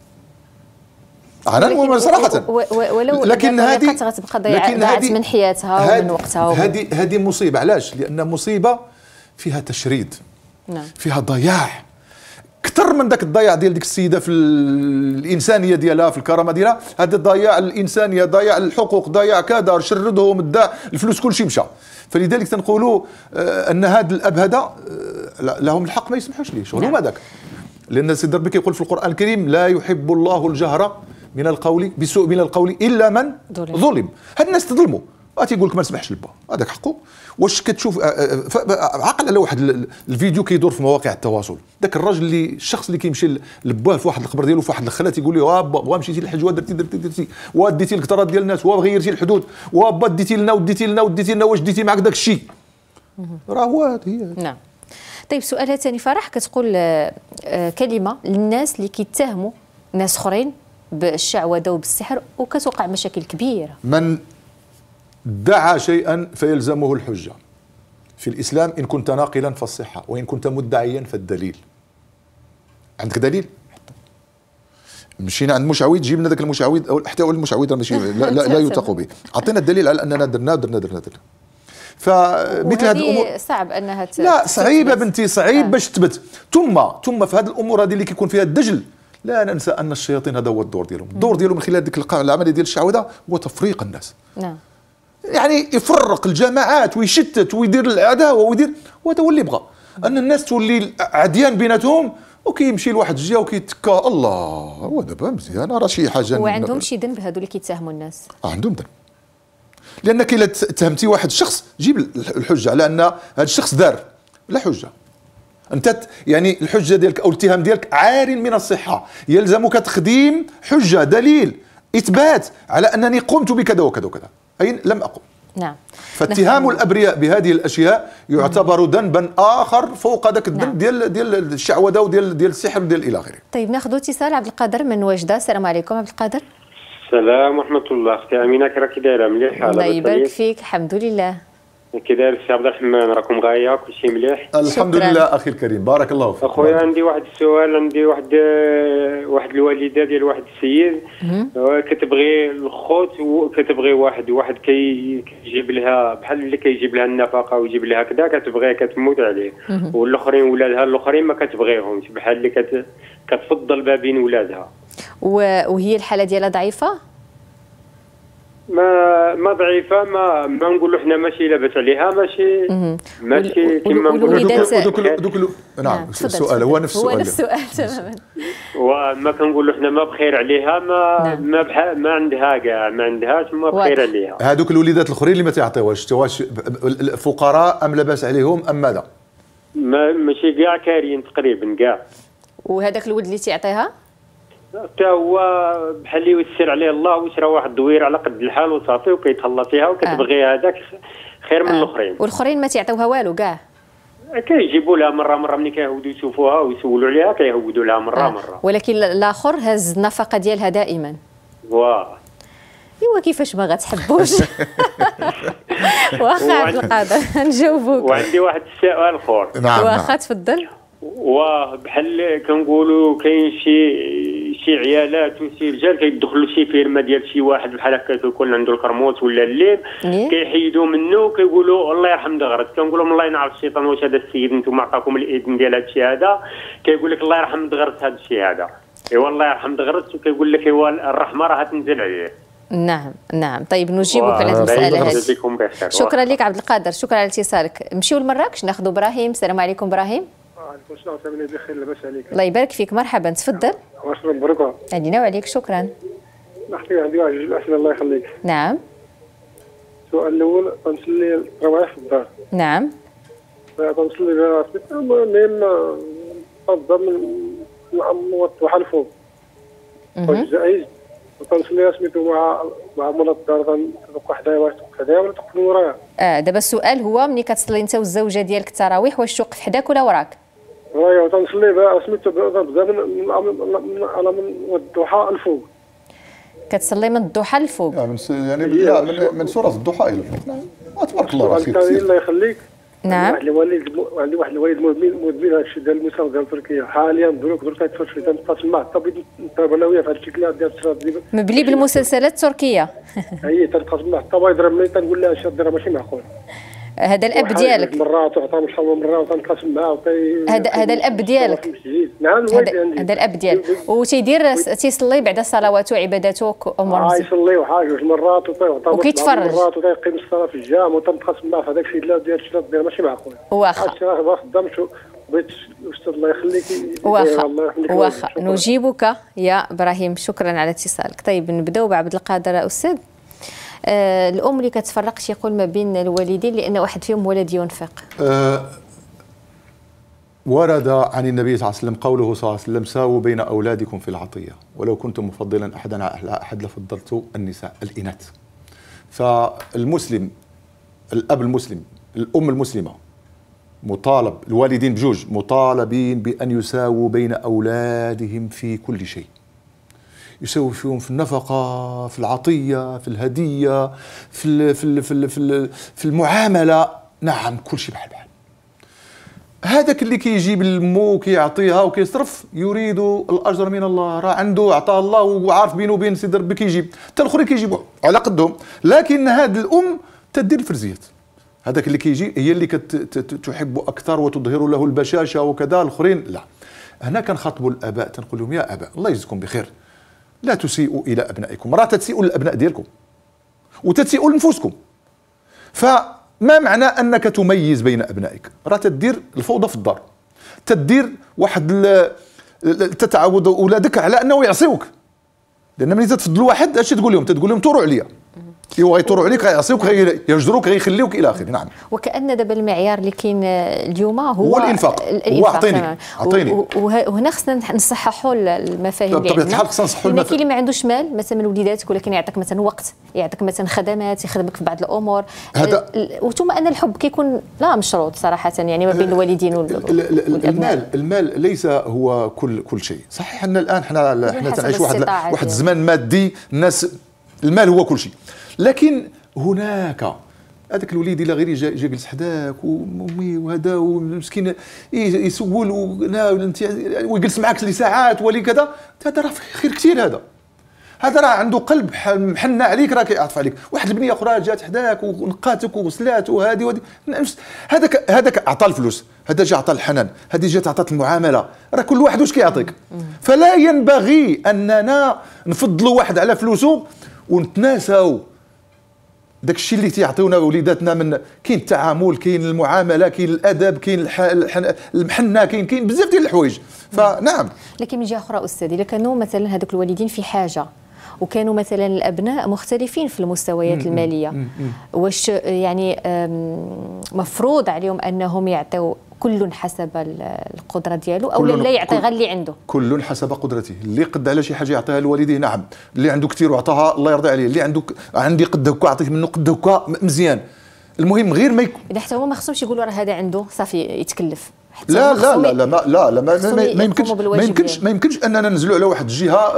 انا صراحه. ولو لكن هذه غتبقى ضيعت من حياتها ومن وقتها. هذه مصيبه. علاش؟ لان مصيبه فيها تشريد. نعم. فيها ضياع اكثر من ذاك الضياع ديال ديك السيده في الانسانيه ديالها في الكرامه ديالها. هذا ضياع الانسانيه، ضياع الحقوق، ضياع كذا، شردهم، ادى الفلوس كل شيء مشى. فلذلك تنقولوا ان هذا الاب هذا لهم الحق ما يسمحوش ليه شغلهم هذاك. لان سيدي ربي كيقول في القران الكريم لا يحب الله الجهر من القول بسوء من القول الا من ظلم. هاد الناس تظلموا تيقول لك ما نسمحش لبا، هذاك حقه. واش كتشوف عقل على واحد الفيديو كيدور في مواقع التواصل، داك الراجل الشخص اللي كيمشي لباه في واحد الخبر ديالو في واحد الخلا تيقول له با مشيتي للحج درتي وديتي الكثرات ديال الناس وغيرتي الحدود وبا ديتي لنا وديتي لنا واش ديتي معك داك الشيء؟ راه هو هي. نعم. طيب سؤال ثاني، فرح كتقول كلمه للناس اللي كيتهموا ناس اخرين بالشعوذه وبالسحر وكتوقع مشاكل كبيره. من ادعى شيئا فيلزمه الحجه. في الاسلام ان كنت ناقلا فالصحه وان كنت مدعيا فالدليل. عندك دليل؟ مشينا عند مشعوذ جبنا ذاك المشعوذ او حتى المشعوذ ماشي لا يوثق به، عطينا الدليل على اننا درنا. فمثل هذه الامور صعب انها لا صعيبه بنتي، صعيب باش تثبت. ثم في هذه الامور هذه اللي كيكون فيها الدجل لا ننسى ان الشياطين هذا هو الدور ديالهم. الدور ديالهم من خلال ديك العمليه ديال الشعوذه هو تفريق الناس. نعم. يعني يفرق الجماعات ويشتت ويدير العداوه وهذا هو اللي بغى. ان الناس تولي عديان بيناتهم وكيمشي لواحد الجهه وكيتكا الله هو دابا مزيان راه شي حاجه. وعندهم شي ذنب هادو اللي كيتهموا الناس؟ عندهم ذنب، لانك الا تهمتي واحد الشخص جيب الحجه على ان هذا الشخص دار، لا حجه. انت يعني الحجه ديالك او الاتهام ديالك عار من الصحه، يلزمك تقديم حجه دليل اثبات على انني قمت بكذا وكذا وكذا، اي لم اقم. نعم. فاتهام الابرياء بهذه الاشياء يعتبر ذنبا اخر فوق ذاك الذنب ديال الشعوذه وديال السحر وديال الى اخره. طيب ناخذ اتصال. عبد القادر من وجده. السلام عليكم عبد القادر. السلام ورحمه الله. اختي امينه كي دايره؟ مليحه الله يبارك فيك. الحمد لله. كي داير السي عبد الرحمن؟ راكم غايه كلشي مليح؟ الحمد لله اخي الكريم، بارك الله فيك. اخويا عندي واحد السؤال، عندي واحد الوالده ديال واحد السيد كتبغي الخوت وكتبغي واحد كيجيب لها بحال اللي كيجيب لها النفقه ويجيب لها كذا، كتبغي كتموت عليه، والاخرين ولادها الاخرين ما كتبغيهمش، بحال اللي كتفضل ما بين ولادها. وهي الحاله ديالها ضعيفه؟ ما ضعيفه، ما نقولوا حنا ماشي لاباس عليها، ماشي كما نقولوا دوك نعم. السؤال هو نفس السؤال تماما. وما كنقولوا حنا ما بخير عليها، ما عندها كاع، ما عندهاش، ما بخير عليها. هذوك الوليدات الاخرين اللي ما تعطيوهاش واش فقراء ام لاباس عليهم ام ماذا؟ ماشي كاع كاريين تقريبا كاع. وهذاك الولد اللي تعطيها حتى هو بحال اللي يسر عليه الله ويشرى واحد الدوير على قد الحال وصافي وكيتهلا فيها وكتبغي هذاك خير من الاخرين. والاخرين ما تعطيوها والو كاع؟ كيجيبوا لها مره ملي كيهودوا يشوفوها ويسولوا عليها كيهودوا لها مره. ولكن الاخر هز النفقه ديالها دائما. ايوا كيفاش ما غتحبوش؟ واخا عبد القادر نجاوبوك. وعندي واحد السؤال اخر. واخا تفضل. وبحال كنقولوا كاين شي عيالات وشي رجال كيدخلوا شي فيرما ديال شي واحد بحال هكا كيكون عنده الكرموت ولا الليل كيحيدوا منه كيقولوا الله يرحم دغرت. كنقول لهم الله ينعر الشيطان، واش هذا السيد انتم عطاكم الاذن ديال هذا الشيء هذا؟ كيقول لك الله يرحم دغرت هذا الشيء هذا. ايوا الله يرحم دغرت، وكيقول لك ايوا الرحمه راه تنزل عليه. نعم. طيب نجيبك على هذه المساله هذه. شكرا لك عبد القادر، شكرا على اتصالك. نمشيو لمراكش ناخذ ابراهيم. السلام عليكم ابراهيم. وعليكم السلام. تمني بخير، لاباس عليك؟ الله يبارك فيك، مرحبا تفضل. واش مبروك علينا وعليك. شكرا. نحكي عندي واحد الاسئله الله يخليك. نعم. السؤال الاول، تنصلي التراويح في الدار. نعم. تنصلي بها المهم تفضل من الضحى الفوق والجائز، وتنصلي سميتو مع مرات الدار تبقى حدايا، واش تبقى حدايا ولا تقف من ورايا؟ دابا السؤال هو ملي كتصلي انت والزوجه ديالك التراويح واش توقف حداك ولا وراك؟ ايوا تنصلي بها سميتو بدا من الضحى الفوق. كتصلي من الضحى للفوق؟ يعني لا من سوره الضحى الى الفوق. تبارك الله راسك. الله يخليك. نعم. عندي واحد الوالد مدمن هذا الشيء ديال المساواة ديال تركيا حاليا. دروك كيتفرج تنتقاسم معاه الطبيب انا وياه في هذا الشكل ديال الشراب مبلي بالمسلسلات التركيه. هي تنتقاسم معاه الطبيب يضربني تنقول لها اش دير ماشي معقول. هذا الاب ديالك؟ مرات وعطاه مشروع مرات وتنتقاسم معاه. هذا الاب ديالك؟ نعم الوالد عندي. هذا الاب ديالك تيصلي بعد صلواته وعباداته امور يصلي وحاجه جوج مرات وكيتفرج مرات ويقيم الصلاه في الجامع وتنتقاسم معاه في هذاك الشيء ديال الشراب ديال ماشي معقول. واخا خدام بغيت الاستاذ الله يخليك. واخا نجيبك يا ابراهيم. شكرا على اتصالك. طيب نبداو بعبد القادر. استاذ، الام اللي كتفرقش يقول ما بين الوالدين لان واحد فيهم ولد ينفق. ورد عن النبي صلى الله عليه وسلم قوله صلى الله عليه وسلم: ساووا بين اولادكم في العطيه، ولو كنت مفضلا احدا على احد لفضلت النساء الاناث. فالمسلم، الاب المسلم، الام المسلمه مطالب، الوالدين بجوج مطالبين بان يساووا بين اولادهم في كل شيء. يساوي فيهم في النفقه، في العطيه، في الهديه، في المعامله. نعم كل شيء بحال هذاك اللي كيجيب لمو كيعطيها وكيصرف يريد الاجر من الله، راه عنده عطاه الله وعارف بينه وبين سيدي ربي كيجيب، حتى الاخرين كيجيبوا على قدهم. لكن هذه الام تدير الفرزيات، هذاك اللي كيجي هي اللي تحب اكثر وتظهر له البشاشه وكذا، الاخرين لا. هنا كنخاطبوا الاباء تنقول لهم: يا اباء الله يجزيكم بخير، لا تسيئوا الى ابنائكم، راه تسيئوا للابناء ديالكم وتسيئوا لنفوسكم. ما معنى انك تميز بين ابنائك؟ راه تدير الفوضى في الدار، تدير واحد تتعود اولادك على انه يعصيوك، لان ملي تفضل واحد اش تقول لهم؟ تقول لهم توروا عليا، ايوا غيطوروا عليك، غيعصيوك، غيجدروك، غيخليوك الى اخره. نعم. وكأن دابا المعيار اللي كاين اليوم هو الانفاق. هو اعطيني. وهنا خصنا نصححوا المفاهيم اللي عندنا. خصنا نصححوا المفاهيم. كاين اللي ما عندوش مال مثلا من وليداتك، ولكن يعطيك مثلا وقت، يعطيك مثلا خدمات، يخدمك في بعض الامور. هذا وثم ان الحب كيكون لا مشروط صراحه، يعني ما بين الوالدين والابناء. المال ليس هو كل شيء. صحيح ان الان احنا تنعيش واحد الزمان مادي، الناس المال هو كل شيء، لكن هناك هذاك الوليد الا غير جا جالس حداك وامي وهذا ومسكين يسول ويجلس معك لساعات ولي كذا، هذا راه خير كثير. هذا راه عنده قلب محنى عليك، راه كيعطف عليك. واحد البنيه اخرى جات حداك ونقاتك وغسلات وهذه هذاك عطى الفلوس، هذا جا عطى الحنان، هذه جات عطات المعامله. راه كل واحد واش كيعطيك. فلا ينبغي اننا نفضلوا واحد على فلوسه ونتناساو داك الشيء اللي تيعطيونا وليداتنا. من كاين التعامل، كاين المعامله، كاين الادب، كاين المحنه، كاين بزاف ديال الحوايج. فنعم. لكن من جهه اخرى استاذ، الا كانوا مثلا هذوك الوالدين في حاجه وكانوا مثلا الابناء مختلفين في المستويات الماليه، واش يعني مفروض عليهم انهم يعطيوا كل حسب القدره ديالو، او لا يعطي غير اللي عنده؟ كل حسب قدرته. اللي قد على شي حاجه يعطيها لوالديه، نعم. اللي عنده كثير وعطاها الله يرضي عليه. اللي عندي قد هكا اعطيه منه قد هكا مزيان. المهم غير ما يكون اذا حتى هو ما خصهمش يقولوا راه هذا عنده صافي يتكلف. لا لا لا لا لا ما يمكنش اننا ننزلوا على واحد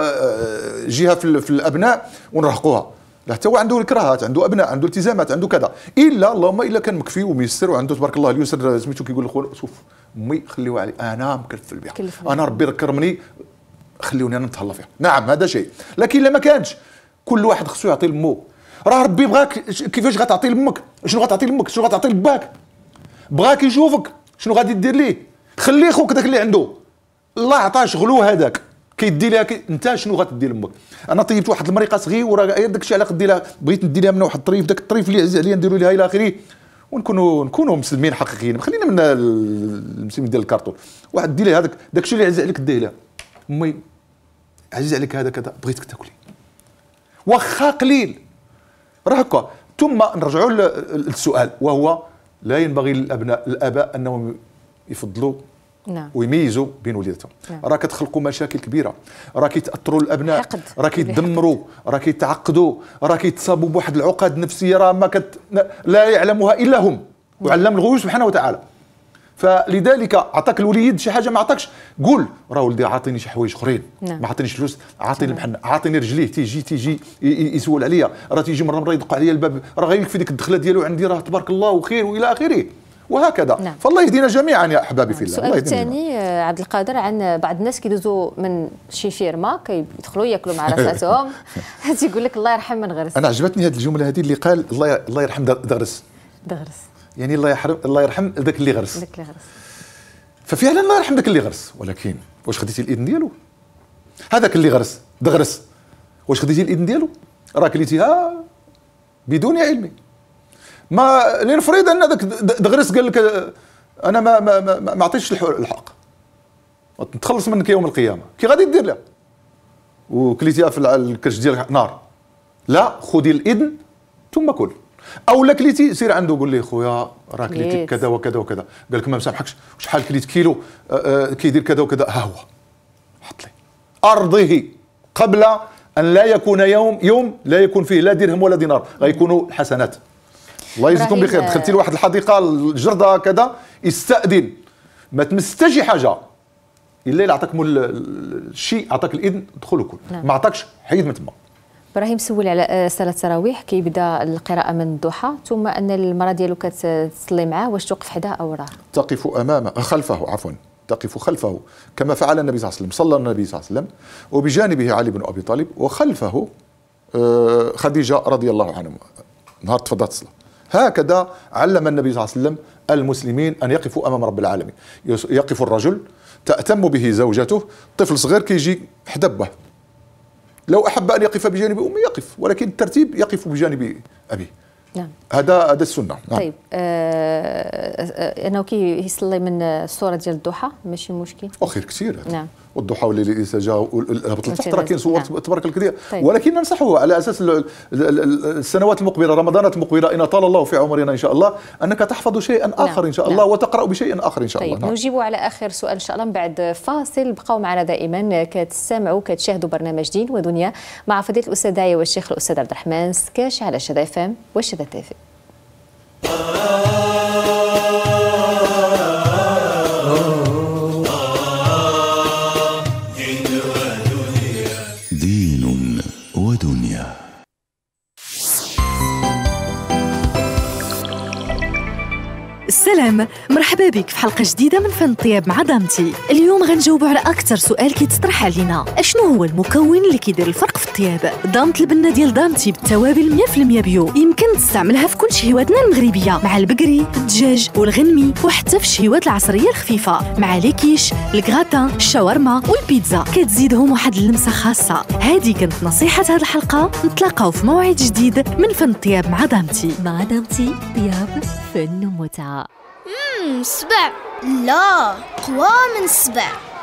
جهه في الابناء ونرهقوها. لا، حتى هو عنده الكراهات، عنده ابناء، عنده التزامات، عنده كذا. الا اللهم الا كان مكفي وميسر وعنده تبارك الله اليسر، سميتو كيقول لخوه شوف امي خليوها علي، انا مكلفل بها، انا ربي كرمني، خليوني انا نتهلا فيها. نعم هذا شيء. لكن الا ما كانش، كل واحد خصو يعطي لمو. راه ربي بغاك، كيفاش غتعطي لامك؟ شنو غتعطي لامك؟ شنو غتعطي لباك؟ بغاك يشوفك، شنو غادي دير ليه؟ خليه خوك داك اللي عنده، الله عطاه شغلو هذاك كيدي لها انت شنو غتدي لامك؟ انا طيبت واحد المريقه صغيره داك الشيء على قد لها، بغيت ندي لها من واحد الطريف، داك الطريف اللي عزيز عليا نديروا لها الى اخره، ونكونوا مسلمين حقيقيين. خلينا من المسلمين ديال الكارطون. واحد دي لها داك الشيء اللي عزيز عليك ديه لها. امي عزيز عليك هذا كذا، بغيتك تاكلي واخا قليل، راه هكا. ثم نرجعوا للسؤال، وهو لا ينبغي الاباء انهم يفضلوا نعم. ويميزوا بين وليداتهم. نعم. راه كتخلقوا مشاكل كبيره، راه كيتاثروا الابناء، راه كيتدمروا، راه كيتعقدوا، راه كيتصابوا بواحد العقد نفسيه راه لا يعلمها الا هم، وعلم الغيوب سبحانه وتعالى. فلذلك عطاك الوليد شي حاجه ما عطاكش، قول راه ولدي عاطيني شي حوايج اخرين. نعم. ما عطينيش فلوس، عاطيني المحنه، عاطيني رجليه، تيجي يسول عليا، راه تيجي مره يدق عليا الباب، راه غيكفي ديك الدخله ديالو عندي، راه تبارك الله وخير والى اخره، وهكذا. نعم. فالله يهدينا جميعا يا احبابي في الله. السؤال الثاني عبد القادر، عن بعض الناس كيدوزوا من شي فيرما كيدخلوا ياكلوا مع راساتهم تيقول لك الله يرحم من غرس. انا عجبتني هذه الجمله هذه اللي قال الله يرحم دغرس، يعني الله يرحم ذاك اللي غرس. ففعلا الله يرحم ذاك اللي غرس، ولكن واش خديتي الاذن ديالو؟ هذاك اللي غرس دغرس، واش خديتي الاذن ديالو؟ راه كليتيها بدون علمي. ما لنفرض ان ذاك دغرس قال لك انا ما عطيتش الحق، تخلص منك يوم القيامه، كي غادي دير لها؟ وكليتيها في الكرش ديال نار. لا، خذي الاذن ثم كل. او لا كليتي سير عنده قول لي خويا راه كليتي كذا وكذا وكذا، قال لك ما مسامحكش، شحال كليت كيلو كيدير كذا وكذا، ها هو حط لي ارضه قبل ان لا يكون يوم لا يكون فيه لا درهم ولا دينار، غيكونوا الحسنات. الله يجزيكم بخير. دخلتي لواحد الحديقه الجرده كذا، استأذن، ما تمس حتى شي حاجه الا اللي عطاك الشيء، عطاك الاذن دخل وكل. نعم. ما عطاكش حيد من تما. ابراهيم سول على صلاه التراويح، كيبدا القراءه من الضحى، ثم ان المراه ديالو كتصلي معاه، واش توقف حداه او وراه؟ تقف امامه، خلفه عفوا، تقف خلفه كما فعل النبي صلى الله عليه وسلم. صلى النبي صلى الله عليه وسلم وبجانبه علي بن ابي طالب، وخلفه خديجه رضي الله عنها نهار تفضلت الصلاه. هكذا علم النبي صلى الله عليه وسلم المسلمين ان يقفوا امام رب العالمين. يقف الرجل تأتم به زوجته، طفل صغير كيجي حدا باه، لو احب ان يقف بجانب امه يقف، ولكن الترتيب يقف بجانب ابيه. نعم. هذا السنه. نعم. طيب انه كي يصلي من الصوره ديال الضحى ماشي مشكل وخير كثير. نعم. والضحى والليل اذا سجى والهبط لتحت راه كاين صور تبارك الكثير. طيب. ولكن ننصحه على اساس السنوات المقبله، رمضانات المقبله، ان طال الله في عمرنا ان شاء الله، انك تحفظ شيئا اخر ان شاء الله وتقرا بشيء اخر ان شاء الله. طيب نجيبوا على اخر سؤال ان شاء الله من بعد فاصل. بقاو معنا دائما كتسمعوا كتشاهدوا برنامج دين ودنيا مع فضيله الاستاذ داعيه والشيخ الاستاذ عبد الرحمن سكاش على شذا اف ام وشذا تي في. دين ودنيا. السلام، مرحبا بك في حلقة جديدة من فن الطياب مع دامتي. اليوم غنجاوبوا على أكثر سؤال كيتطرح علينا، أشنو هو المكون اللي كيدير الفرق في الطياب؟ دامت البنة ديال دامتي بالتوابل 100% بيو، يمكن تستعملها في كل شهواتنا المغربية، مع البقري، الدجاج والغنمي، وحتى في الشهوات العصرية الخفيفة، مع ليكيش، الكغاتان، الشاورما والبيتزا، كتزيدهم واحد اللمسة خاصة. هذه كانت نصيحة هذه الحلقة، نتلاقاو في موعد جديد من فن الطياب مع دامتي. مع دامتي طياب فن ومتعة. السبع؟ لا، قوى من السبع.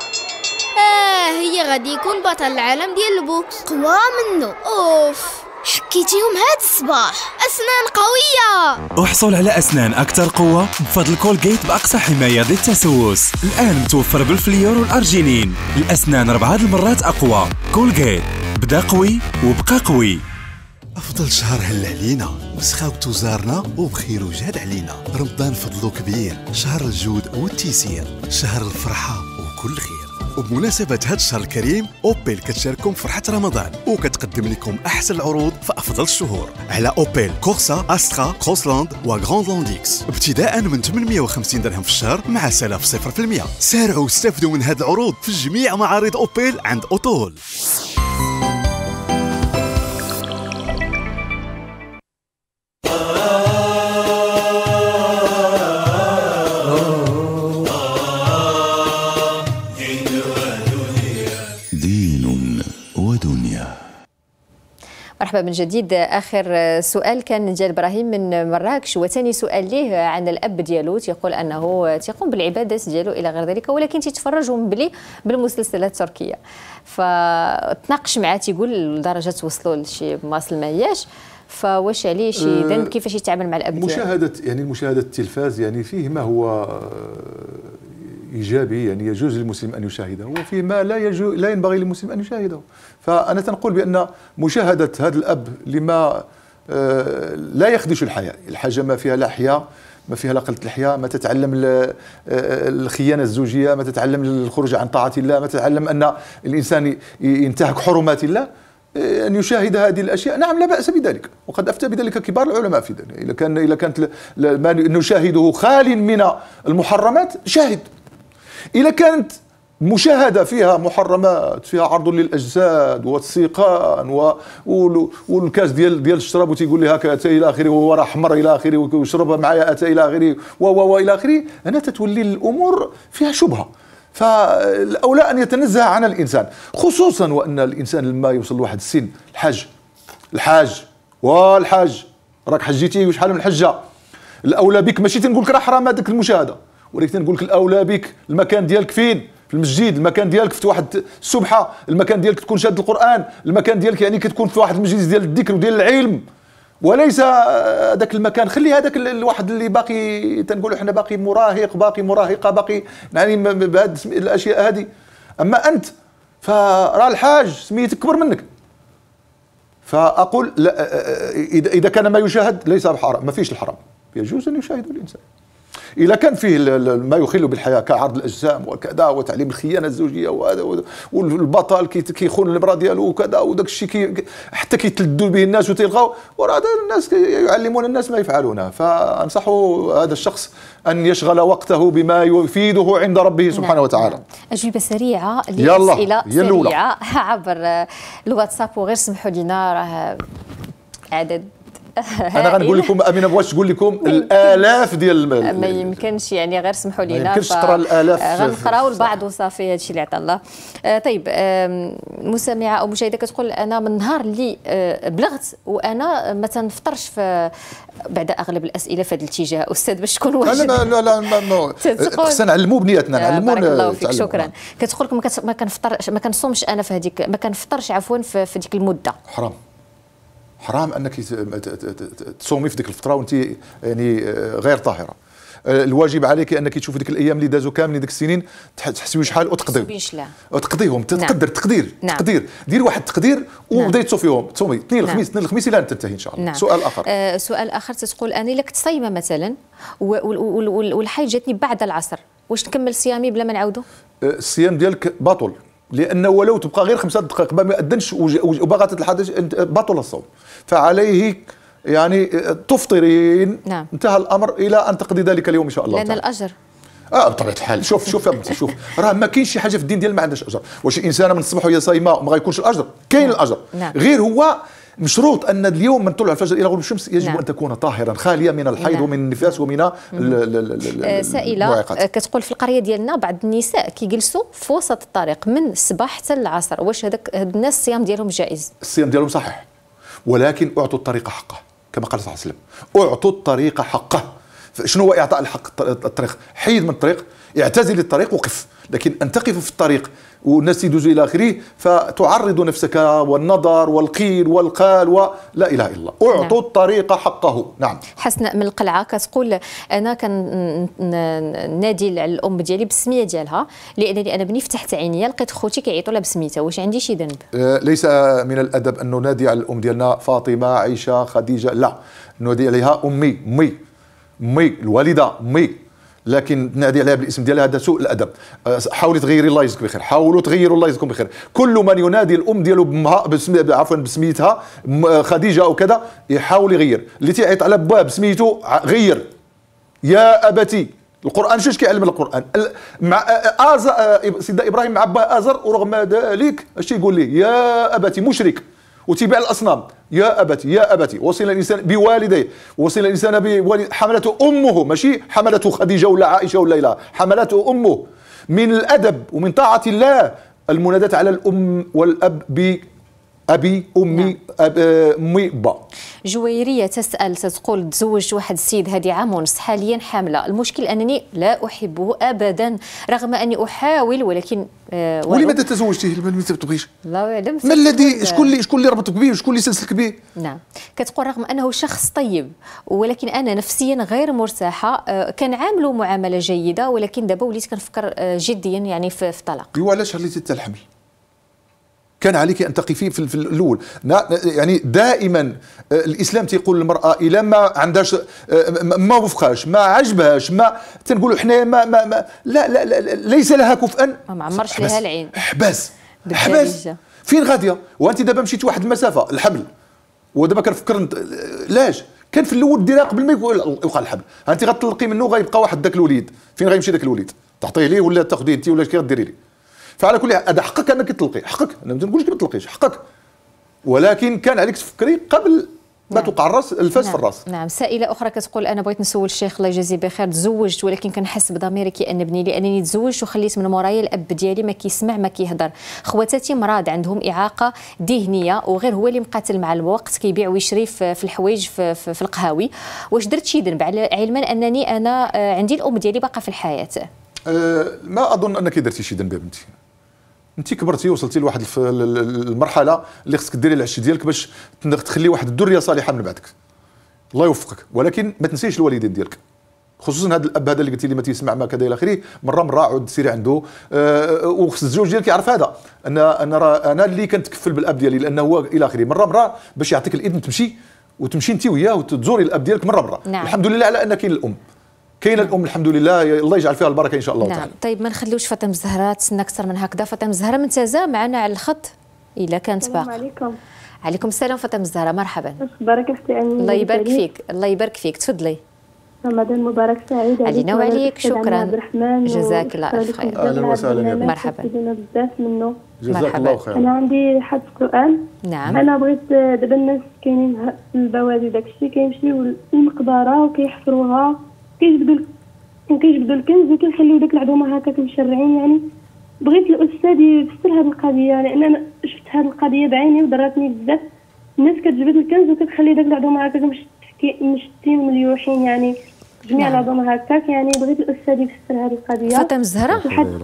هي غادي يكون بطل العالم ديال البوكس. قوى منه. اوف، حكيتيهم هاد الصباح. اسنان قويه. احصل على اسنان اكثر قوه بفضل كولغيت باقصى حمايه ضد التسوس. الان متوفر بالفليور والارجينين. الاسنان 4 المرات اقوى. كولغيت، بدا قوي وبقى قوي. أفضل شهر هل علينا، وسخاوته زارنا وبخير وجهد علينا. رمضان فضله كبير، شهر الجود والتيسير، شهر الفرحة وكل خير. وبمناسبة هذا الشهر الكريم، أوبيل كتشارككم فرحة رمضان وكتقدم لكم أحسن العروض في أفضل الشهور على أوبيل كورسا، أسترا، كروسلاند وغراند إكس، ابتداء من 850 درهم في الشهر مع سلف 0%. سارعوا واستفدوا من هذه العروض في جميع معارض أوبيل عند أوتول. مرحبا من جديد. اخر سؤال كان ديال ابراهيم من مراكش، وثاني سؤال ليه عن الاب ديالو، تيقول انه تيقوم بالعبادات ديالو الى غير ذلك، ولكن تيتفرج ومبلي بالمسلسلات التركيه. فتناقش معاه تيقول لدرجه وصلوا لشي مواصل ما هياش، فواش عليه شي ذنب كيفاش يتعامل مع الاب ديالو؟ مشاهده التلفاز يعني فيه ما هو ايجابي، يعني يجوز للمسلم ان يشاهده، وفيه ما لا ينبغي للمسلم ان يشاهده. فانا تنقول بان مشاهده هذا الاب لما لا يخدش الحياء، الحاجه ما فيها لا حياء، ما فيها لا قله الحياء، ما تتعلم الخيانه الزوجيه، ما تتعلم الخروج عن طاعه الله، ما تتعلم ان الانسان ينتهك حرمات الله، أن يشاهد هذه الأشياء، نعم لا بأس بذلك، وقد أفتى بذلك كبار العلماء في ذلك. إذا كانت ما نشاهده خال من المحرمات شاهد. إذا كانت مشاهدة فيها محرمات، فيها عرض للأجساد والسيقان والكاس ديال الشراب وتيقول لي هكا أتى إلى آخره وهو راه حمر إلى آخره ويشرب معايا أتى إلى آخره وإلى آخره، أنا تتولي الأمور فيها شبهة. فالأولى أن يتنزه عن الإنسان، خصوصا وأن الإنسان لما يوصل لواحد السن، الحاج راك حجيتي وشحال من حجة، الأولى بك ماشي تنقول لك راه حرام هذيك المشاهدة، ولكن تنقول لك الأولى بك المكان ديالك فين؟ في المسجد، المكان ديالك في واحد السبحة، المكان ديالك تكون شاد القرآن، المكان ديالك يعني كتكون في واحد المجلس ديال الذكر وديال العلم، وليس هذاك المكان. خلي هذاك الواحد اللي باقي تنقولوا حنا باقي مراهق، باقي مراهقه، باقي يعني بهذه الاشياء هذه. اما انت فراه الحاج سميتك كبر منك. فاقول لا، اذا كان ما يشاهد ليس بحرام، ما فيش الحرام، يجوز ان يشاهده الانسان. إذا كان فيه ما يخل بالحياة كعرض الأجسام وكذا وتعليم الخيانة الزوجية وهذا والبطل كيخون المرأة ديالو وكذا وداك الشيء حتى كيتلذوا به الناس وتلقاو، وهذا الناس يعلمون الناس ما يفعلونه. فأنصح هذا الشخص أن يشغل وقته بما يفيده عند ربه سبحانه وتعالى. أجوبة سريعة لأسئلة سريعة عبر الواتساب، وغير سمحوا لنا راه عدد انا غنقول لكم امينه بغاش تقول لكم الالاف ديال ما يمكنش يعني، غير سمحوا لينا، ما يمكنش ترى الالاف، غنقراو البعض وصافي هادشي اللي عطا الله. طيب مستمعه او مشاهده كتقول انا من النهار اللي بلغت وانا ما تنفطرش في بعد اغلب الاسئله في هذا الاتجاه استاذ باش تكون واجد. لا خصنا نعلموا بنياتنا، نعلموا. بارك الله فيك، شكرا. كتقول لك ما كنفطرش، ما كنصومش انا في هذيك، ما كنفطرش عفوا في ديك المده. حرام انك تصومي في ديك الفتره وانت يعني غير طاهره. الواجب عليك انك تشوفي ديك الايام اللي دازوا كاملين ديك السنين تحسبي شحال وتقضيهم تقدير دير واحد التقدير وبداي تصوفيهم، تصومي اثنين الخميس الى ان تنتهي ان شاء الله. سؤال اخر تقول انا الا كنت صايمه مثلا والحاجه جاتني بعد العصر، واش نكمل صيامي بلا ما نعاودو؟ الصيام ديالك باطل، لانه ولو تبقى غير 5 دقائق ما اذنش وباغا تتحدث باطل الصوم، فعليه يعني تفطرين. نعم. انتهى الامر الى ان تقضي ذلك اليوم ان شاء الله. لان الاجر بطبيعه الحال. شوف راه ما كاينش شي حاجه في الدين ديال ما عندهاش اجر. واش الانسانه من الصباح وهي صايمه وما غيكونش الاجر؟ كاين الاجر. نعم. غير هو مشروط ان اليوم من طلوع الفجر الى غروب الشمس يجب ان تكون طاهرا خاليه من الحيض ومن النفاس ومن سائله كتقول في القريه ديالنا بعض النساء كيجلسوا في وسط الطريق من الصباح حتى العصر، واش هاد الناس الصيام ديالهم جائز؟ الصيام ديالهم صحيح، ولكن اعطوا الطريق حقه كما قال صلى الله عليه وسلم، اعطوا الطريق حقه. شنو هو اعطاء الحق؟ الطريق، حيد من الطريق، اعتزل الطريق وقف، لكن ان تقف في الطريق والناس يدوزوا الى اخره فتعرض نفسك والنظر والقيل والقال لا اله الا الله. اعطوا الطريق حقه. نعم. حسناء من القلعه كتقول انا كنادي على الام ديالي بالسميه ديالها لانني انا بني فتحت عينيا لقيت خوتي كيعيطوا لها بسميتها، واش عندي شي ذنب؟ ليس من الادب ان ننادي على الام ديالنا فاطمه عائشه خديجه، لا، ننادي عليها امي الوالده امي، لكن تنادي عليها بالاسم ديالها هذا سوء الادب. حاولي تغيري، الله يجزيك بخير، حاولوا تغيروا، الله يجزيكم بخير. كل من ينادي الام ديالو بامها بسميتها خديجه او كذا يحاول يغير. اللي تيعيط على باه بسميتو غير. يا ابتي، القران شوش كيعلم القران مع سيدنا ابراهيم مع باه ازر، ورغم ذلك اش يقول ليه؟ يا ابتي، مشرك وتبع الاصنام. يا ابتي وصل الانسان بوالديه، وصل الانسان بوالد، حملته امه، ماشي حملته خديجه ولا عائشه ولا لا، حملته امه. من الادب ومن طاعه الله المناداه على الام والاب بابي امي امي با. جويريه تقول تزوجت واحد السيد هذه عام ونص، حاليا حامله، المشكل انني لا احبه ابدا رغم اني احاول، ولكن ولماذا تزوجتيه ما تبغيش؟ الله يعلم. ما الذي شكون اللي ربطك به وشكون اللي سلسلك به؟ نعم. كتقول رغم انه شخص طيب ولكن انا نفسيا غير مرتاحه، كنعامله معامله جيده ولكن دابا وليت كنفكر جديا يعني في الطلاق. ايوا علاش خليتي حتى الحمل؟ كان عليك ان تقفي في الاول. يعني دائما الاسلام تيقول للمراه الى ما عندهاش ما وفقهاش ما عجبهاش ما تنقولوا حنايا ما لا ليس لها كفءا، ما عمرش لها العين، حباس فين غاديه؟ وانت دابا مشيتي واحد المسافه الحمل، ودابا كنفكر لاش كان في الاول ديرها قبل ما يوقع الحمل. انت غتطلقي منه غيبقى واحد داك الوليد، فين غيمشي داك الوليد؟ تعطيه ليه ولا تاخذيه انت ولا كي غديري ليه؟ فعلى كل حال هذا حقك انك تطلقي، حقك، انا ما نقولش ما تطلقيش، حقك، ولكن كان عليك تفكري قبل ما توقع الراس الفاس في الراس. نعم. سائله اخرى كتقول انا بغيت نسول الشيخ الله يجازيه بخير، تزوجت ولكن كنحس بضميري كيأنبني لانني تزوجت وخليت من مورايا الاب ديالي ما كيسمع ما كيهضر، خواتاتي مراد عندهم اعاقه ذهنيه وغير هو اللي مقاتل مع الوقت كيبيع ويشري في الحوايج في القهاوي، واش درت شي ذنب علما انني انا عندي الام ديالي باقا في الحياه؟ ما اظن انك درتي شي ذنب يا بنتي، انت كبرتي وصلتي لواحد المرحله اللي خصك ديري العش ديالك باش تخلي واحد الذريه صالحه من بعدك، الله يوفقك، ولكن ما تنسيش الوالدين ديالك، خصوصا هذا الاب هذا اللي قلتي لي ما تيسمع ما كذا الى اخره، مره عود سيري عنده وخص الزوج ديالك يعرف هذا انا اللي كنتكفل بالاب ديالي لانه هو الى اخره، مره باش يعطيك الاذن تمشي انت وياه وتزوري الاب ديالك مره. نعم. الحمد لله على ان كاين الام، كاينه الام الحمد لله، الله يجعل فيها البركه ان شاء الله. نعم. تعالى. طيب ما نخليوش فاطمه الزهراء تسنى اكثر من هكذا. فاطمه الزهراء منتزه معنا على الخط الا كانت باقا. السلام عليكم. عليكم السلام فاطمه الزهراء، مرحبا. بارك اختي. الله يبارك فيك، الله يبارك فيك، تفضلي. رمضان مبارك سعيد علينا وعليك. شكرا عبد الرحمن، جزاك الله الف خير. اهلا وسهلا. مرحبا بزاف منه. جزاك الله خير. انا عندي واحد السؤال. نعم. انا بغيت دابا الناس كاينين في البوادي داكشي كيمشيو للمقبره وكيحفروها كيجبدوا الكنز وكيخليو داك العظومه هكاك مشرعين. يعني بغيت الاستاذ يفسر هذه القضيه لان انا شفت هذه القضيه بعيني وضراتني بزاف. الناس كتجبد الكنز وكتخلي داك العظومه هكاك مشتين ومليوحين، يعني جميع العظومه هكاك. يعني بغيت الاستاذ يفسر هذه القضيه. فاطمه الزهراء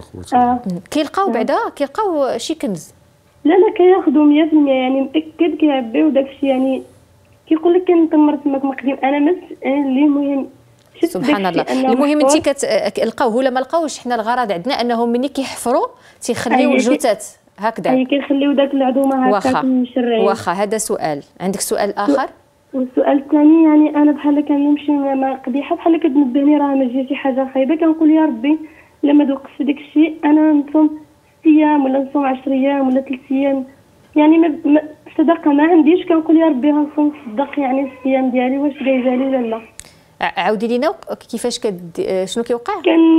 كيلقاو بعدا كيلقاو شي كنز؟ لا كياخذوا 100% يعني متاكد كيعبيو داكشي. يعني كيقول لك كنتمر تماك مقدم. انا اللي مهم سبحان الله. المهم انت كتلقاوه ولا ما لقاوش. حنا الغرض عندنا انهم ملي كيحفروا تيخليو الجثث هكذا كيخليو داك العظومه هكاك مشرعين. واخا هذا سؤال. عندك سؤال اخر؟ والسؤال الثاني يعني انا بحال كنمشي مع قبيحه بحال كتنبهني راه ما جا شي حاجه خايبه كنقول يا ربي لما دوقت في داك الشيء انا نصوم 6 ايام ولا نصوم 10 ايام ولا 3 ايام. يعني صدقه ما عنديش كنقول يا ربي غنصوم صدق يعني الصيام ديالي واش جايزه لي ولا لا. عاودي لينا كيفاش شنو كيوقع؟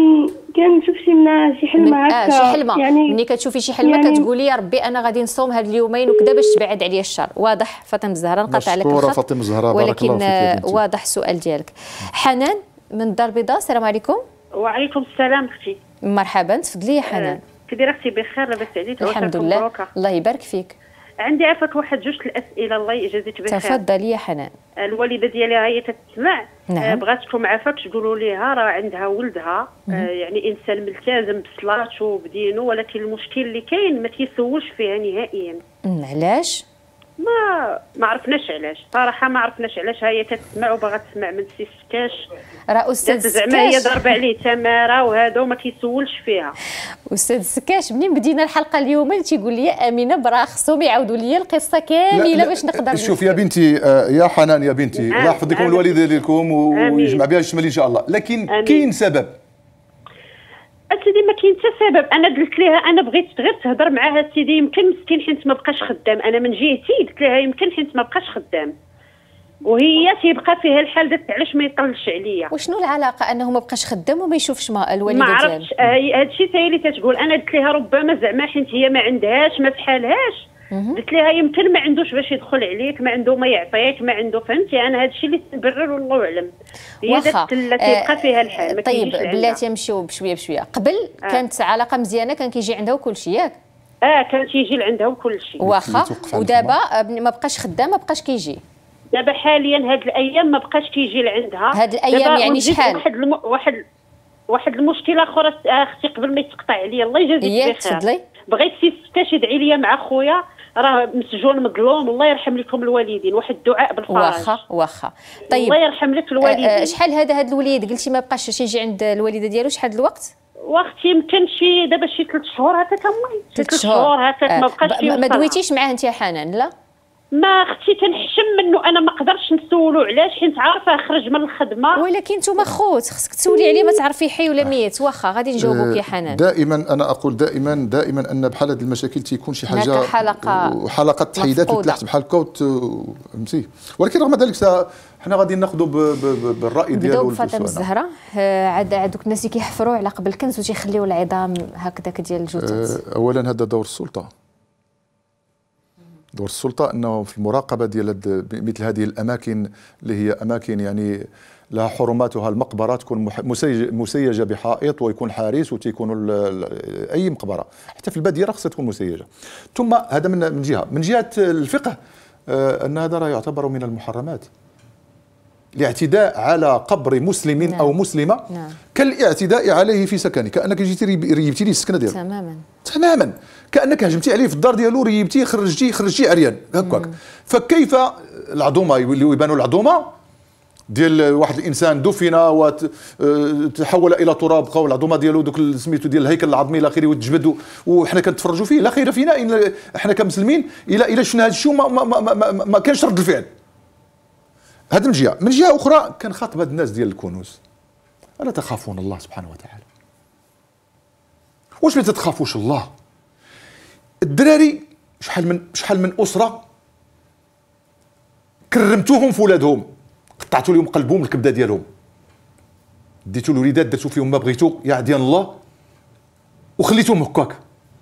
كنشوف شي حلمه هكا. شي حلمه يعني ملي كتشوفي شي حلمه يعني كتقولي يا ربي انا غادي نصوم هاد اليومين وكذا باش تبعد عليا الشر. واضح فاطمه الزهراء. نقطع لك الخط. فاطمه الزهراء ولكن واضح السؤال ديالك. حنان من الدار البيضاء. السلام عليكم. وعليكم السلام اختي. مرحبا تفضلي يا حنان. كي دايره اختي؟ بخير لاباس عليك؟ الحمد لله الله يبارك فيك. عندي عافاك واحد 2 الاسئله الله يجازيك بخير. تفضلي يا حنان. الوالده ديالي هي تتسمع. نعم. بغاتكم عافاك تقولوا ليها راه عندها ولدها يعني انسان ملتزم بصلاته وبدينه، ولكن المشكل اللي كاين ما تيسولش فيها نهائيا. علاش؟ ما عرفناش علاش صراحه. ما عرفناش علاش. هي تسمع وباغا تسمع من سي سكاش. راه استاذ سكاش زعما هي ضرب عليه تماره وهذا وما كيسولش فيها. استاذ سكاش منين بدينا الحلقه اليوم تيقول لي امينه برا خصهم يعاودوا لي القصه كامله باش نقدر. شوف يا بنتي يا حنان يا بنتي الله يحفظ لكم الوالده ديالكم ويجمع بها الشمال ان شاء الله. لكن كاين سبب سيدي. ما كاين حتى سبب. انا قلت لها انا بغيت غير تهضر معاها سيدي يمكن مسكين حيت ما بقاش خدام. انا من جهتي قلت لها يمكن حيت ما بقاش خدام وهي تيبقى فيها الحال داك علاش ما يطلش عليا. وشنو العلاقه انه ما بقاش خدام وما يشوفش الوالده ديالها؟ ما عرفتش. هادشي حتى هي اللي تتقول. انا قلت لها ربما زعما حيت هي ما عندهاش ما فحالهاش. قلت لها يمكن ما عندوش باش يدخل عليك، ما عنده ما يعطيك، ما عنده. فهمتي؟ انا هادشي اللي تنبرر والله اعلم. هي داك اللي تيبقى فيها الحال. طيب بلاتي نمشيو بشويه بشويه. قبل كانت علاقه مزيانه كان كيجي عندها وكل شيء ياك؟ كان تيجي عندها وكل شيء. واخا. ودابا ما بقاش خدام ما بقاش كيجي. دابا حاليا هاد الايام ما بقاش كيجي لعندها. هاد الايام يعني شحال؟ واحد المشكله اخرى اختي قبل ما يتقطع عليا الله يجازيك بخير. تفضلي. بغيت سي تدعي لي مع خويا راه مسجون مظلوم. الله يرحم لكم الوالدين. واحد الدعاء بالفرج. واخا. طيب الله يرحم لك الوالدين. شحال هذا الوليد قلتي ما بقاش يجي عند الوالده ديالو؟ شحال الوقت؟ وقت يمكن شي دابا شي 3 شهور هكا كمي. 3 شهور هكا ما بقاش فيه. ما دويتيش معاه انت يا حنان؟ لا ما اختي كنحشم منه. انا ما نقدرش نسولو علاش حيت عارفه خرج من الخدمه. ولكن نتوما خوت خصك تسولي عليه ما تعرفي حي ولا ميت. واخا غادي نجاوبوك يا حنان. دائما انا اقول دائما ان بحال هذه المشاكل تيكون شي حاجه حلقه تحيدات وتلحت بحال كوت فهمتي. ولكن رغم ذلك حنا غادي ناخذوا بالراي ديالو. فاطمه الزهراء عاد دوك الناس اللي كيحفروا على قبل الكنز وتيخليو العظام هكذاك ديال الجثث. اولا هذا دور السلطه. دور السلطة أنه في المراقبة ديال مثل هذه الأماكن اللي هي أماكن يعني لها حرماتها. المقبرة تكون مسيجة بحائط ويكون حارس وتيكون أي مقبرة حتى في البادية خصها تكون مسيجة. ثم هذا من جهة. من جهة الفقه أن هذا راه يعتبر من المحرمات. الاعتداء على قبر مسلم أو مسلمة كالاعتداء عليه في سكنه. كأنك جيتي ريبتي لي السكنة ديالو تماما. كأنك هجمتي عليه في الدار ديالو ريبتي خرجتي عريان هكاك. فكيف العظومة يبانوا العظومة ديال واحد الانسان دفن وتحول الى تراب، بقاو العظومه ديالو دوك سميتو ديال الهيكل العظمي الى اخره وتجبد وحنا كنتفرجوا فيه. لا خير فينا إن احنا كمسلمين الى شفنا هذا الشيء ما كانش رد الفعل. هذا من جهه. من جهه اخرى كنخاطب هاد الناس ديال الكنوز، الا تخافون الله سبحانه وتعالى؟ واش ما تتخافوش الله؟ الدراري شحال من اسره كرمتوهم في ولادهم، قطعتوا لهم قلبهم الكبده ديالهم، ديتوا الوليدات درتوا فيهم ما بغيتوا يا ديال الله وخليتوهم هكاك.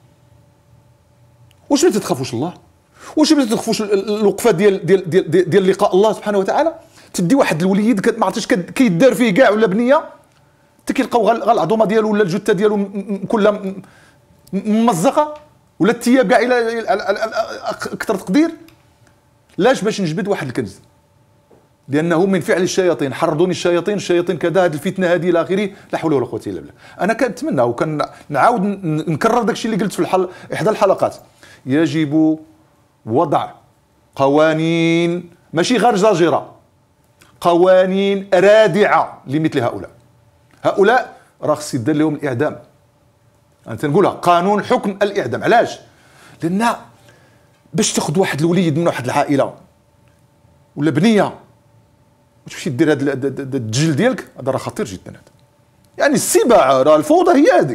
واش ما تتخافوش الله؟ واش ما تتخافوش الوقفه ديال لقاء الله سبحانه وتعالى؟ تدي واحد الوليد ما عرفتش كيدار فيه كاع ولا بنيه حتى كيلقاو غير العظومه ديالو ولا الجثه ديالو كلها ممزقه ولا الثياب كاع الى اكثر تقدير. لاش؟ باش نجبد واحد الكنز، لانه من فعل الشياطين حرضوني الشياطين كذا، هذه الفتنه هذه الى اخره، لا حول ولا قوه الا بالله. انا كنتمنى وكنعاود نكرر داك الشيء اللي قلت في احدى الحلقات، يجب وضع قوانين ماشي غير زاجره، قوانين رادعه لمثل هؤلاء راه خص يدير لهم الاعدام. انا تنقولها قانون حكم الاعدام. علاش؟ لان باش تاخذ واحد الوليد من واحد العائله ولا بنيه وتمشي دير هذا الدجل ديالك، هذا راه خطير جدا. هذا يعني السباعه، راه الفوضى هي هذه.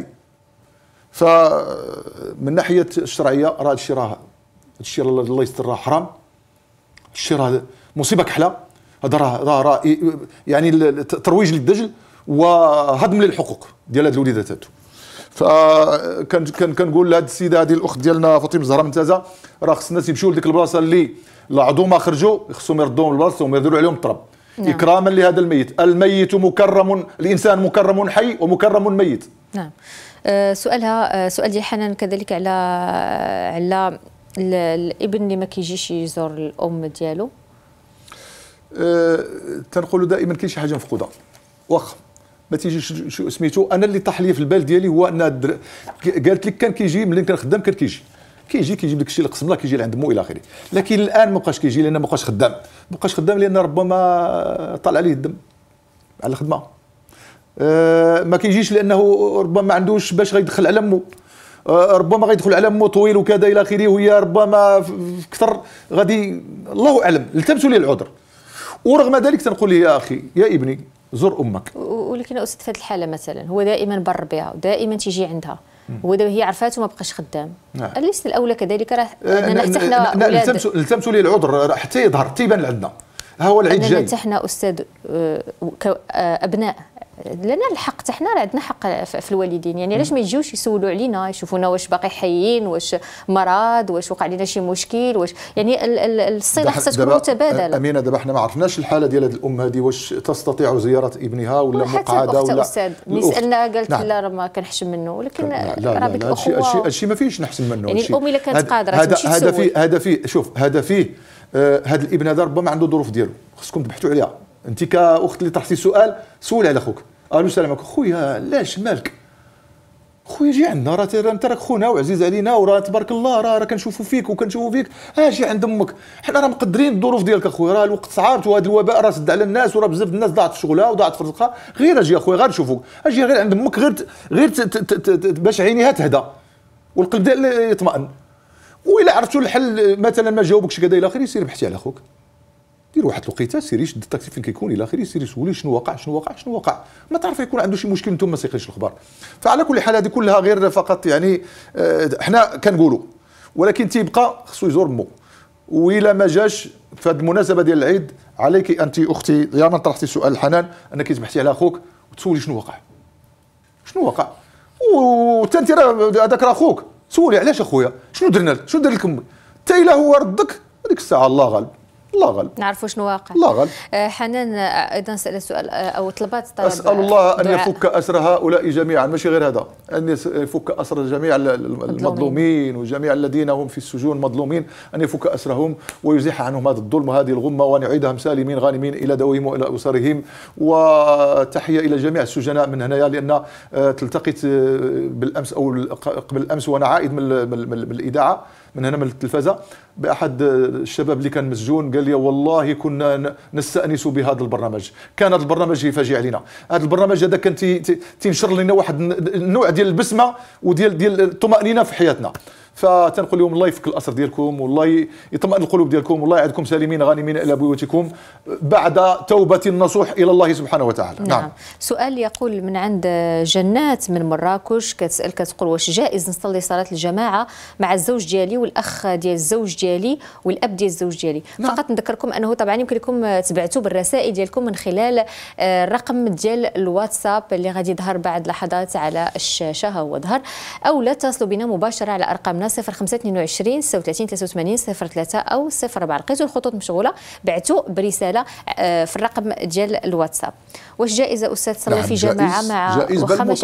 فمن ناحيه الشرعيه راه هذا الشيء الله يستر راه حرام، الشيء راه مصيبه كحله. هذا راه يعني ترويج للدجل وهضم للحقوق ديال هاد الوليدات هادو. كنقول لهاد السيده هذه الاخت ديالنا فاطمه الزهراء ممتازه، راه خص الناس يمشيو لديك البلاصه اللي العظومه خرجوا، خصهم يردوهم لبلاصتهم ويديروا عليهم التراب. نعم. اكراما لهذا الميت مكرم، الانسان مكرم حي ومكرم ميت. نعم. سؤال ديال حنان كذلك على الابن اللي ما كيجيش يزور الام ديالو. تنقولوا دائما كاين شي حاجه مفقوده، واخا ما تيجيش شو سميتو. انا اللي طاح لي في البال ديالي هو ان قالت لك كان كيجي ملي كنخدم، كان كيجيب داك الشيء اللي قسم الله، كيجي لعند مو الى اخره. لكن الان ما بقاش كيجي لان ما بقاش خدام لان ربما طال عليه الدم على الخدمه. ما كيجيش لانه ربما ما عندوش باش غيدخل على امه، ربما غيدخل على امه طويل وكذا الى اخره، وهي ربما اكثر غادي الله اعلم، التمسوا لي العذر. ورغم ذلك تنقول لي يا اخي يا ابني زور امك. ولكن استاذ في هذه الحاله مثلا هو دائما بر بها ودائما تيجي عندها، هو دابا هي عرفات وما بقاش خدام. نعم. أليس الاولى كذلك راه حتى حنا نلتمسوا لي العذر حتى يظهر حتى يبان لعندنا. ها هو العيد جاي. حتى حنا استاذ ابناء لنا الحق، حتى حنا راه عندنا حق في الوالدين. يعني علاش ما يجيوش يسولوا علينا، يشوفونا واش باقي حيين، واش مرض، واش وقع لنا شي مشكل، واش يعني الصله خصها تكون متبادله. امينه دابا حنا ما عرفناش الحاله ديال هذه الام هذه، واش تستطيع زياره ابنها ولا مقعده ولا استاذ سالنا قالت نعم. لا راه ما كنحشم منه، ولكن راه بك الاخوه هادشي ما فيهش نحسن منه. يعني الام الا كانت قادره تمشي تسول. هذا فيه شوف، هذا فيه هذا الابن هذا ربما عنده ظروف ديالو، خصكم تبحثوا عليها. انت كاخت اللي طرحتي السؤال سول على اخوك، قالوا السلام عليكم خويا لاش مالك خويا جي عندنا، راه انت راك خونا وعزيز علينا وراه تبارك الله راه كنشوفوا فيك اجي عند امك، حنا راه مقدرين الظروف ديالك اخويا، راه الوقت صعاب وهذا الوباء راه سد على الناس وراه بزاف الناس ضاعت في شغلها وضاعت في رزقها، غير اجي اخويا غير نشوفوك، اجي غير عند امك غير باش عينيها تهدى والقلب ديالها يطمئن. وإلا عرفتوا الحل مثلا ما جاوبكش كذا الى اخره، سير بحثي على اخوك، دير واحد الوقيته سيري شد الطاكسي فين كيكون الى اخره، سيري سولي شنو وقع، ما تعرف يكون عنده شي مشكل انتم ما سيقيش الاخبار. فعلى كل حال هذه كلها غير فقط يعني احنا كنقولوا، ولكن تيبقى خصو يزور مو. وإلا ما جاش في هذه المناسبه ديال العيد عليك انت اختي يا من طرحتي سؤال الحنان انك تبحثي على اخوك وتسولي شنو وقع، وحتى انت راه هذاك راه اخوك، سولي علاش اخويا شنو درنا لك، شنو دار لك امك، حتى الا هو ردك هذيك الساعه الله غالب. نعرفوا شنو واقع. الله غالب. حنان ايضا سأل سؤال او طلبات اسال الله ان يفك اسر هؤلاء جميعا، ماشي غير هذا، ان يفك اسر جميع المظلومين وجميع الذين هم في السجون مظلومين، ان يفك اسرهم ويزيح عنهم هذا الظلم وهذه الغمه، وان يعيدهم سالمين غانمين الى دوهم والى اسرهم. وتحيه الى جميع السجناء من هنايا، لان تلتقيت بالامس او قبل الامس وانا عائد من الاذاعه من هنا من التلفزه باحد الشباب اللي كان مسجون، قال لي والله كنا نستانس بهذا البرنامج، كان هذا البرنامج يفاجئ علينا، هذا البرنامج هذا كان تنشر لنا واحد النوع ديال البسمه وديال الطمانينه في حياتنا. فتنقول لهم الله يفك الاسر ديالكم، والله يطمئن القلوب ديالكم، والله يعدكم سالمين غانمين الى بيوتكم بعد توبه النصوح الى الله سبحانه وتعالى. نعم. سؤال يقول من عند جنات من مراكش، كتسال كتقول واش جائز نصلي صلاه الجماعه مع الزوج ديالي والاخ ديال الزوج ديالي والاب ديال الزوج ديالي؟ نعم. فقط نذكركم انه طبعا يمكن لكم تبعتوا بالرسائل ديالكم من خلال الرقم ديال الواتساب اللي غادي يظهر بعد لحظات على الشاشه، هو ظهر، او لا اتصلوا بنا مباشره على ارقامنا 0522 36 83 03 او 04. لقيتوا الخطوط مشغوله بعتوا برساله في الرقم ديال الواتساب. واش جائزه استاذ تصلي في جماعه مع جائز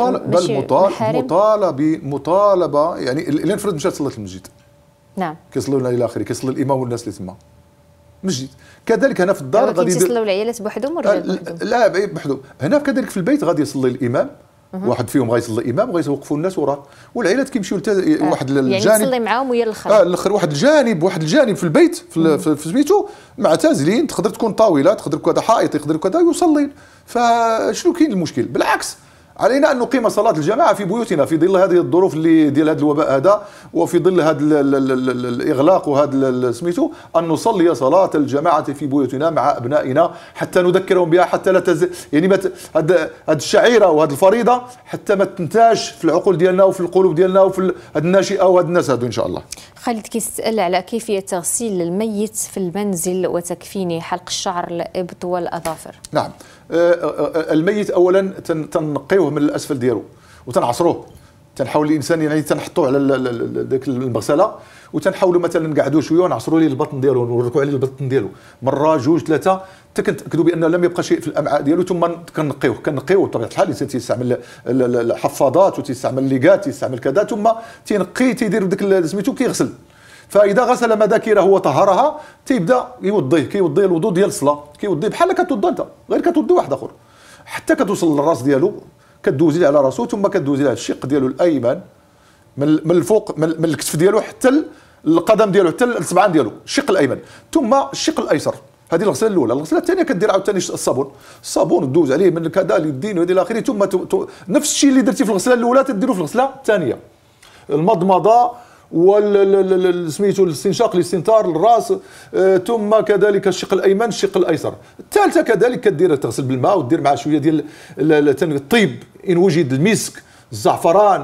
مطالبه يعني اللي نفرض مشات صلاه المسجد. نعم. كيصلوا الى اخره، كيصلي الامام والناس اللي تما مسجد. كذلك هنا في الدار غادي يصلوا العيالات بوحدهم والرجال بوحدهم؟ لا بوحدهم. هنا كذلك في البيت غادي يصلي الامام، واحد فيهم غيصلي امام وغيوقفوا الناس وراه، والعائلات كيمشيو واحد الجانب يعني تصلي معاهم ويا الاخر. الاخر واحد الجانب في البيت في سميتو معتزلين، تقدر تكون طاوله، تقدر كذا حائط، يقدر كذا يصلي. فشنو كاين المشكل؟ بالعكس علينا ان نقيم صلاه الجماعه في بيوتنا في ظل هذه الظروف اللي ديال هذا الوباء هذا، وفي ظل هذا الاغلاق وهذا سميتو، ان نصلي صلاه الجماعه في بيوتنا مع ابنائنا حتى نذكرهم بها، حتى لا يعني هذه الشعيره وهذه الفريضه حتى ما تنتاش في العقول ديالنا وفي القلوب ديالنا وفي هذه الناشئه وهذه الناس هذو ان شاء الله. خالد كيسأل على كيفيه تغسيل الميت في المنزل وتكفينه، حلق الشعر، الابط والاظافر. نعم. الميت اولا تنقيوه من الاسفل ديالو وتنعصروه، تنحاول الانسان يعني تنحطوه على ديك المغسله وتنحاولوا مثلا نقعدوا شويه ونعصروا ليه البطن ديالو ونوركوا عليه البطن ديالو مره جوج ثلاثه حتى كنتاكدوا بان لم يبقى شيء في الامعاء ديالو، ثم كنقيوه بطبيعه الحال. الانسان تيستعمل الحفاضات وتيستعمل الليغات تيستعمل كذا، ثم تينقي تيدير ديك سميتو كيغسل. فاذا غسل مذاكره وطهرها تيبدا كيوضي الوضوء ديال الصلاه، كيوضي بحال كتوضى انت، غير كتوضي واحد اخر حتى كتوصل للراس ديالو، كدوزي على راسو ثم كدوزي على الشق ديالو الايمن من الفوق من الكتف ديالو حتى القدم ديالو حتى الصبعان ديالو، الشق الايمن، ثم الشق الايسر. هذه الغسله الاولى. الغسله الثانيه كدير عاوتاني الصابون ودوز عليه من كذا اليدين والى اخره، ثم نفس الشيء اللي درتي في الغسله الاولى تديروا في الغسله الثانيه، المضمضه سميتو الاستنشاق الاستنثار للراس، ثم كذلك الشق الايمن الشق الايسر. الثالثه كذلك كدير تغسل بالماء ودير معها شويه ديال الطيب ان وجد، المسك، الزعفران،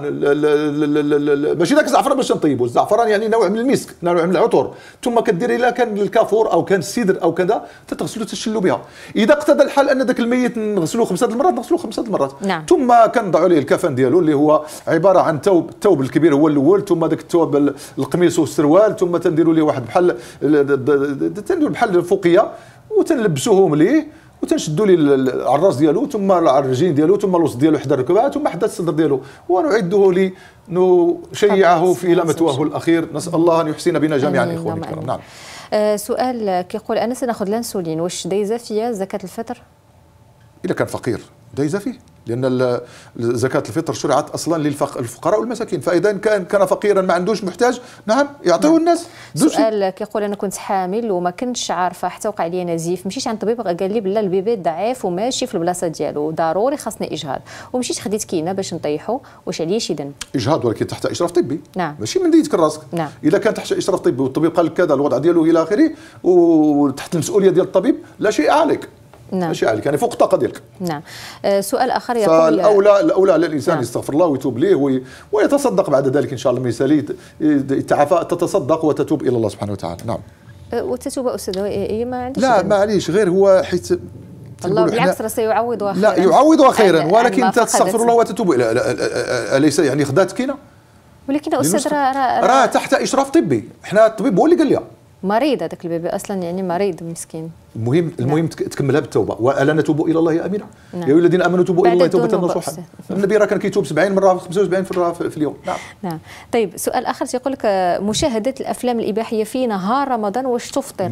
ماشي ذاك الزعفران باش نطيبوا، الزعفران يعني نوع من المسك، نوع من العطور، ثم كدير الا كان الكافور او كان السدر او كذا تغسلوا تشلوا بها. اذا اقتضى الحال ان ذاك الميت نغسلوه 5 المرات نغسلوه 5 المرات. نعم. ثم كنضعوا عليه الكفن ديالو اللي هو عباره عن الثوب الكبير هو الاول، ثم ذاك الثوب القميص والسروال، ثم تنديروا ليه واحد تنديروا بحال الفوقيه وتنلبسوه مليح وتنشدوا ليه على الراس ديالو، ثم على الرجلين ديالو، ثم الوسط ديالو حدا الركبه، ثم حدا الصدر ديالو، ونعده نشيعه في الى مثواه الاخير. نسال الله ان يحسن بنا جميعا اخواني الكرام. نعم. سؤال كيقول انا سناخذ الانسولين، واش دايزه فيها زكاه الفطر؟ اذا كان فقير دايزه فيه، لان زكاه الفطر شرعت اصلا للفقراء والمساكين، فاذا كان فقيرا ما عندوش محتاج نعم يعطيوه الناس. سؤال كيقول انا كنت حامل وما كنتش عارفه حتى وقع لي نزيف، مشيت عند الطبيب قال لي بلا البيبي ضعيف وماشي في البلاصه ديالو، ضروري خاصني اجهاض، ومشيت خديت كينه باش نطيحو، واش عليا شي ذنب؟ اجهاض ولكن تحت اشراف طبي. نعم. ماشي من ديتك راسك. نعم. اذا كان تحت اشراف طبي والطبيب قال لك كذا الوضع ديالو الى اخره وتحت المسؤوليه ديال الطبيب لا شيء عليك. نعم. ماشي عليك، يعني فوق الطاقه ديالك. نعم. سؤال اخر يقول فالاولى على الانسان نعم. يستغفر الله ويتوب ليه ويتصدق بعد ذلك ان شاء الله، من يسالي يتعافى تتصدق وتتوب الى الله سبحانه وتعالى. نعم. وتتوب استاذ ما عنديش لا معليش، غير هو حيث الله بالعكس راه سيعوضها خيرا. لا يعوضها خيرا، ولكن تستغفر الله وتتوب الى اليس يعني خدات كينا، ولكن استاذ راه تحت اشراف طبي، احنا الطبيب هو اللي قال لها مريض هذاك البيبي اصلا، يعني مريض مسكين. المهم تكملها بالتوبه، والا نتوب الى الله يا امينه. يا ايها الذين امنوا توبوا الى الله توبه نصوحا. النبي راه كان كيتوب 70 مره 75 مره في اليوم. نعم. نعم. طيب سؤال اخر يقول لك مشاهده الافلام الاباحيه في نهار رمضان واش تفطر؟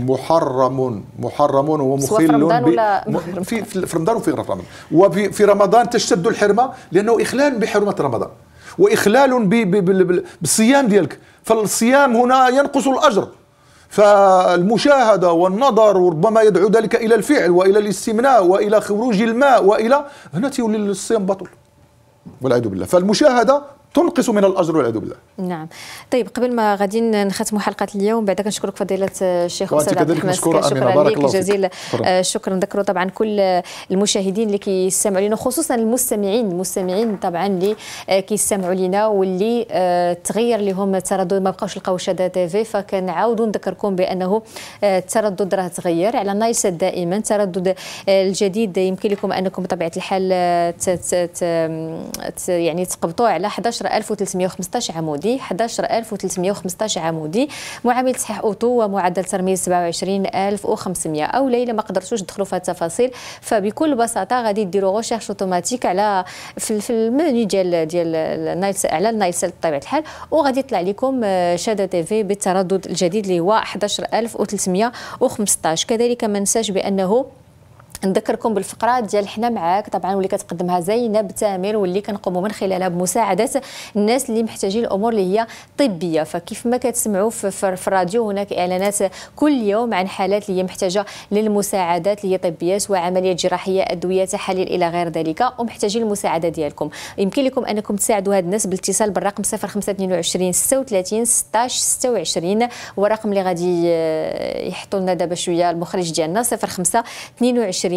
محرم ومخل في رمضان وفي غير رمضان، وفي رمضان تشتد الحرمه لانه اخلال بحرمه رمضان واخلال بالصيام ديالك، فالصيام هنا ينقص الاجر، فالمشاهدة والنظر وربما يدعو ذلك إلى الفعل وإلى الاستمناء وإلى خروج الماء وإلى هنا تولي الصيام بطل والعياذ بالله. فالمشاهدة تنقص من الاجر والعياذ بالله. نعم. طيب قبل ما غادي نختموا حلقه اليوم بعد كنشكرك فضيله الشيخ استاذ عبد الرحمن سكاش، شكرا لك جزيل الشكر. نذكروا طبعا كل المشاهدين اللي كيستمعوا لنا، خصوصا المستمعين طبعا اللي كيستمعوا لنا واللي تغير لهم التردد، ما بقاوش يلقاو شاده تيفي، فكنعاودوا نذكركم بانه التردد راه تغير على نايلسات دائما. التردد الجديد يمكن لكم انكم بطبيعه الحال يعني تقبطوا على 11315 عمودي، 11315 عمودي، معامل تصحيح اوتو ومعدل ترميز 27500. او الا ما قدرتوش تدخلوا في التفاصيل فبكل بساطه غادي ديروا غوشيرش اوتوماتيك على في المنيو ديال النايلسات، على النايلسات بطبيعه الحال، وغادي يطلع لكم شاده تيفي بالتردد الجديد اللي هو 11315. كذلك ما ننساش بانه نذكركم بالفقرات ديال حنا معاك طبعا واللي كتقدمها زينب تامر، واللي كنقوموا من خلالها بمساعده الناس اللي محتاجين الامور اللي هي طبيه. فكيف ما كتسمعوا في الراديو هناك اعلانات كل يوم عن حالات اللي هي محتاجه للمساعدات اللي هي طبيه، سواء عمليات جراحيه، ادويه، تحاليل الى غير ذلك، ومحتاجين المساعده ديالكم. يمكن لكم انكم تساعدوا هاد الناس بالاتصال بالرقم 0522 36 16 26، ورقم اللي غادي يحطوا لنا دابا شويه المخرج ديالنا 05 22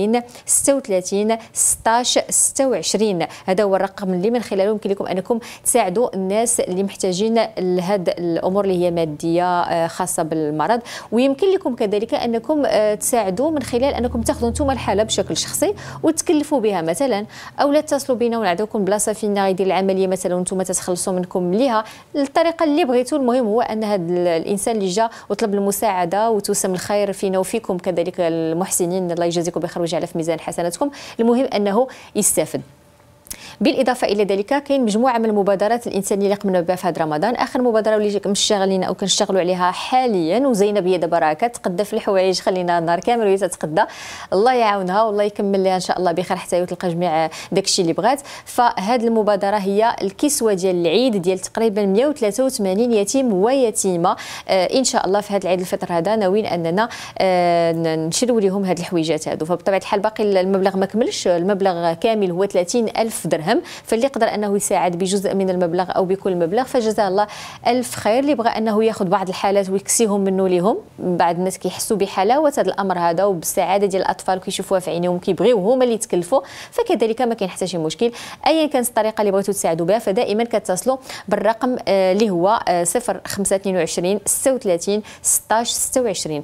36 16 26. هذا هو الرقم اللي من خلاله يمكن لكم انكم تساعدوا الناس اللي محتاجين لهاد الامور اللي هي ماديه خاصه بالمرض. ويمكن لكم كذلك انكم تساعدوا من خلال انكم تاخذوا انتم الحاله بشكل شخصي وتكلفوا بها مثلا، او لا تتصلوا بنا ونعطيوكم بلاصه فين غيدير العمليه مثلا وانتم تتخلصوا منكم ليها الطريقه اللي بغيتوا. المهم هو ان هذا الانسان اللي جا وطلب المساعده وتوسم الخير فينا وفيكم كذلك المحسنين، الله يجازيكم بخير ويجعل في ميزان حسناتكم، المهم انه يستافد. بالاضافه الى ذلك كاين مجموعه من المبادرات الانسانيه اللي قمنا بها في هذا رمضان. اخر مبادره اللي مشتغلين او كنشتغلوا عليها حاليا، وزينب هي دابا راه كتقدى في الحوايج، خلينا النهار كامل وهي تتقدى، الله يعاونها والله يكمل لها ان شاء الله بخير حتى تلقى جميع داكشي اللي بغات. فهذه المبادره هي الكسوه ديال العيد ديال تقريبا 183 يتيم ويتيمه. ان شاء الله في هذا العيد الفطر هذا ناويين اننا نشريو لهم هذه الحويجات هذو. فبطبيعه الحال باقي المبلغ ما كملش، المبلغ كامل هو 30,000 درهم، فاللي يقدر انه يساعد بجزء من المبلغ او بكل مبلغ فجزاه الله الف خير. اللي بغى انه ياخذ بعض الحالات ويكسيهم منه ليهم، بعض الناس كيحسوا بحلاوه هذا الامر هذا وبالسعاده ديال الاطفال وكيشوفوها في عينيهم كيبغيو هما اللي يتكلفوا، فكذلك ما كاين حتى شي مشكل. ايا كانت الطريقه اللي بغيتوا تساعدوا بها فدائما كتصلوا بالرقم اللي هو 0522 36 16 26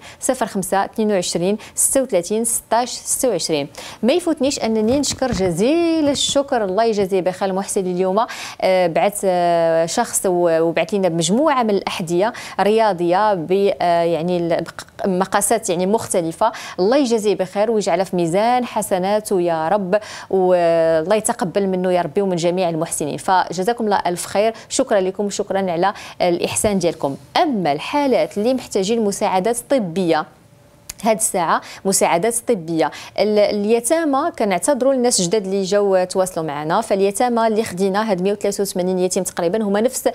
0522 36 16 26. ما يفوتنيش انني نشكر جزيل الشكر، الله يجازيه بخير، المحسن اليوم بعث شخص وبعث لنا بمجموعه من الاحذيه رياضيه ب يعني مقاسات يعني مختلفه، الله يجازيه بخير ويجعلها في ميزان حسناته يا رب، والله يتقبل منه يا ربي ومن جميع المحسنين. فجزاكم الله الف خير، شكرا لكم وشكرا على الاحسان ديالكم. اما الحالات اللي محتاجين مساعدات طبيه هاد الساعه مساعدات طبيه، اليتامى كنعتذروا للناس جداد اللي جاوا تواصلوا معنا، فاليتامى اللي خدينا هاد 183 يتيم تقريبا هما نفس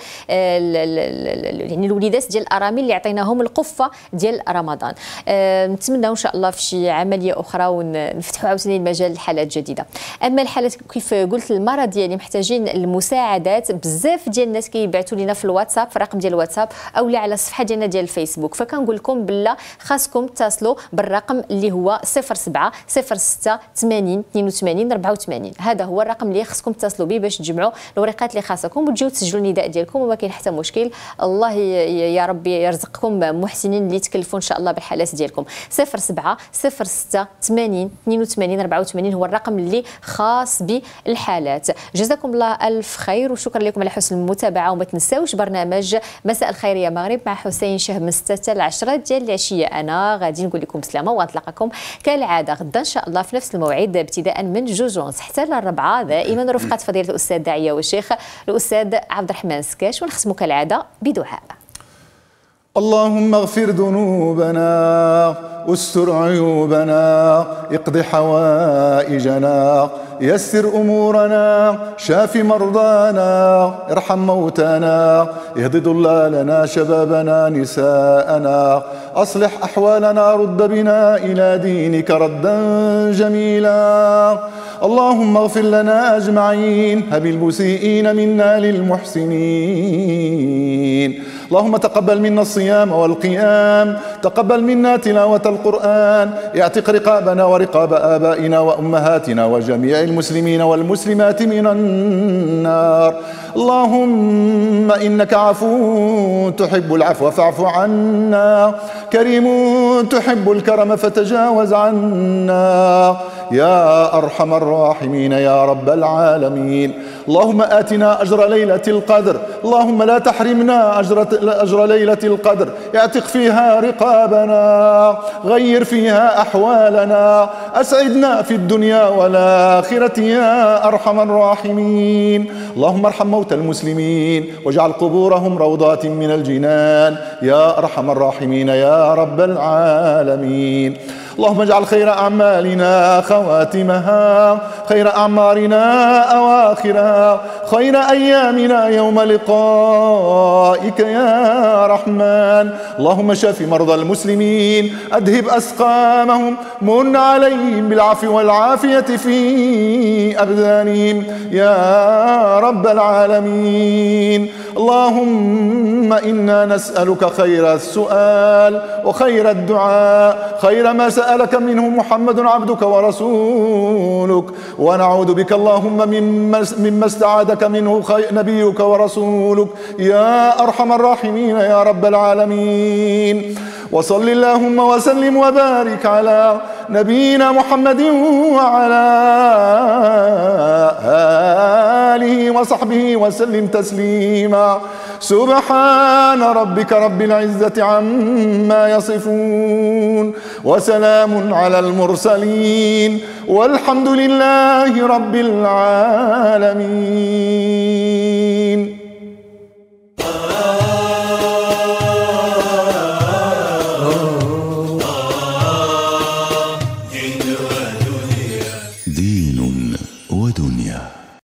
يعني الوليدات ديال الارامل اللي عطيناهم القفه ديال رمضان. نتمنوا ان شاء الله في شي عمليه اخرى ونفتحوا عاوتاني المجال لحالات جديده. اما الحالات كيف قلت المرض ديالي محتاجين المساعدات، بزاف ديال الناس كيبعثوا لنا في الواتساب في الرقم ديال الواتساب او لا على الصفحه ديالنا ديال الفيسبوك، فكنقول لكم بالله خاصكم تتصلوا بالرقم اللي هو 07 06 80 82 84. هذا هو الرقم اللي خصكم تتصلوا به باش تجمعوا الورقات اللي خاصكم وتجيو تسجلوا النداء ديالكم وما كاين حتى مشكل. الله يا ربي يرزقكم محسنين اللي تكلفوا ان شاء الله بالحالات ديالكم. 07 06 80 82 84 هو الرقم اللي خاص بالحالات. جزاكم الله الف خير وشكرا لكم على حسن المتابعه، وما تنساوش برنامج مساء الخير يا مغرب مع حسين شهم من 6 حتى 10 ديال العشيه. انا غادي نقول لكم سلامه ونتلاقاكم كالعاده غدا ان شاء الله في نفس الموعد ابتداء من 2 حتى ل4 دائما رفقه فضيله الاستاذ داعيه والشيخ الاستاذ عبد الرحمن سكاش، ونختموا كالعاده بدعاء. اللهم اغفر ذنوبنا استر عيوبنا، اقض حوائجنا، يسر أمورنا، شاف مرضانا، ارحم موتانا، اهد ضلالنا، شبابنا، نساءنا، أصلح أحوالنا، رد بنا إلى دينك ردا جميلا. اللهم اغفر لنا أجمعين، هب المسيئين منا للمحسنين. اللهم تقبل منا الصيام والقيام، تقبل منا تلاوة القرآن، اعتق رقابنا ورقاب آبائنا وأمهاتنا وجميع المسلمين والمسلمات من النار. اللهم إنك عفو تحب العفو فاعف عنا، كريم تحب الكرم فتجاوز عنا يا أرحم الراحمين يا رب العالمين. اللهم آتنا أجر ليلة القدر، اللهم لا تحرمنا أجر ليلة القدر، اعتق فيها رقابنا، غير فيها أحوالنا، أسعدنا في الدنيا والآخرة يا أرحم الراحمين. اللهم ارحم موتى المسلمين واجعل قبورهم روضات من الجنان يا أرحم الراحمين يا رب العالمين. اللهم اجعل خير أعمالنا خواتمها، خير أعمارنا أواخرها، خير أيامنا يوم لقائك يا رحمن. اللهم شاف مرضى المسلمين، أذهب أسقامهم، من عليهم بالعفو والعافية في أبدانهم يا رب العالمين. اللهم إنا نسألك خير السؤال وخير الدعاء، خير ما سألك منه محمد عبدك ورسولك، ونعوذ بك اللهم مما استعاذك منه نبيك ورسولك يا أرحم الراحمين يا رب العالمين. وصل اللهم وسلم وبارك على نبينا محمد وعلى آله وصحبه وسلم تسليما. سبحان ربك رب العزة عما يصفون، وسلام على المرسلين، والحمد لله رب العالمين.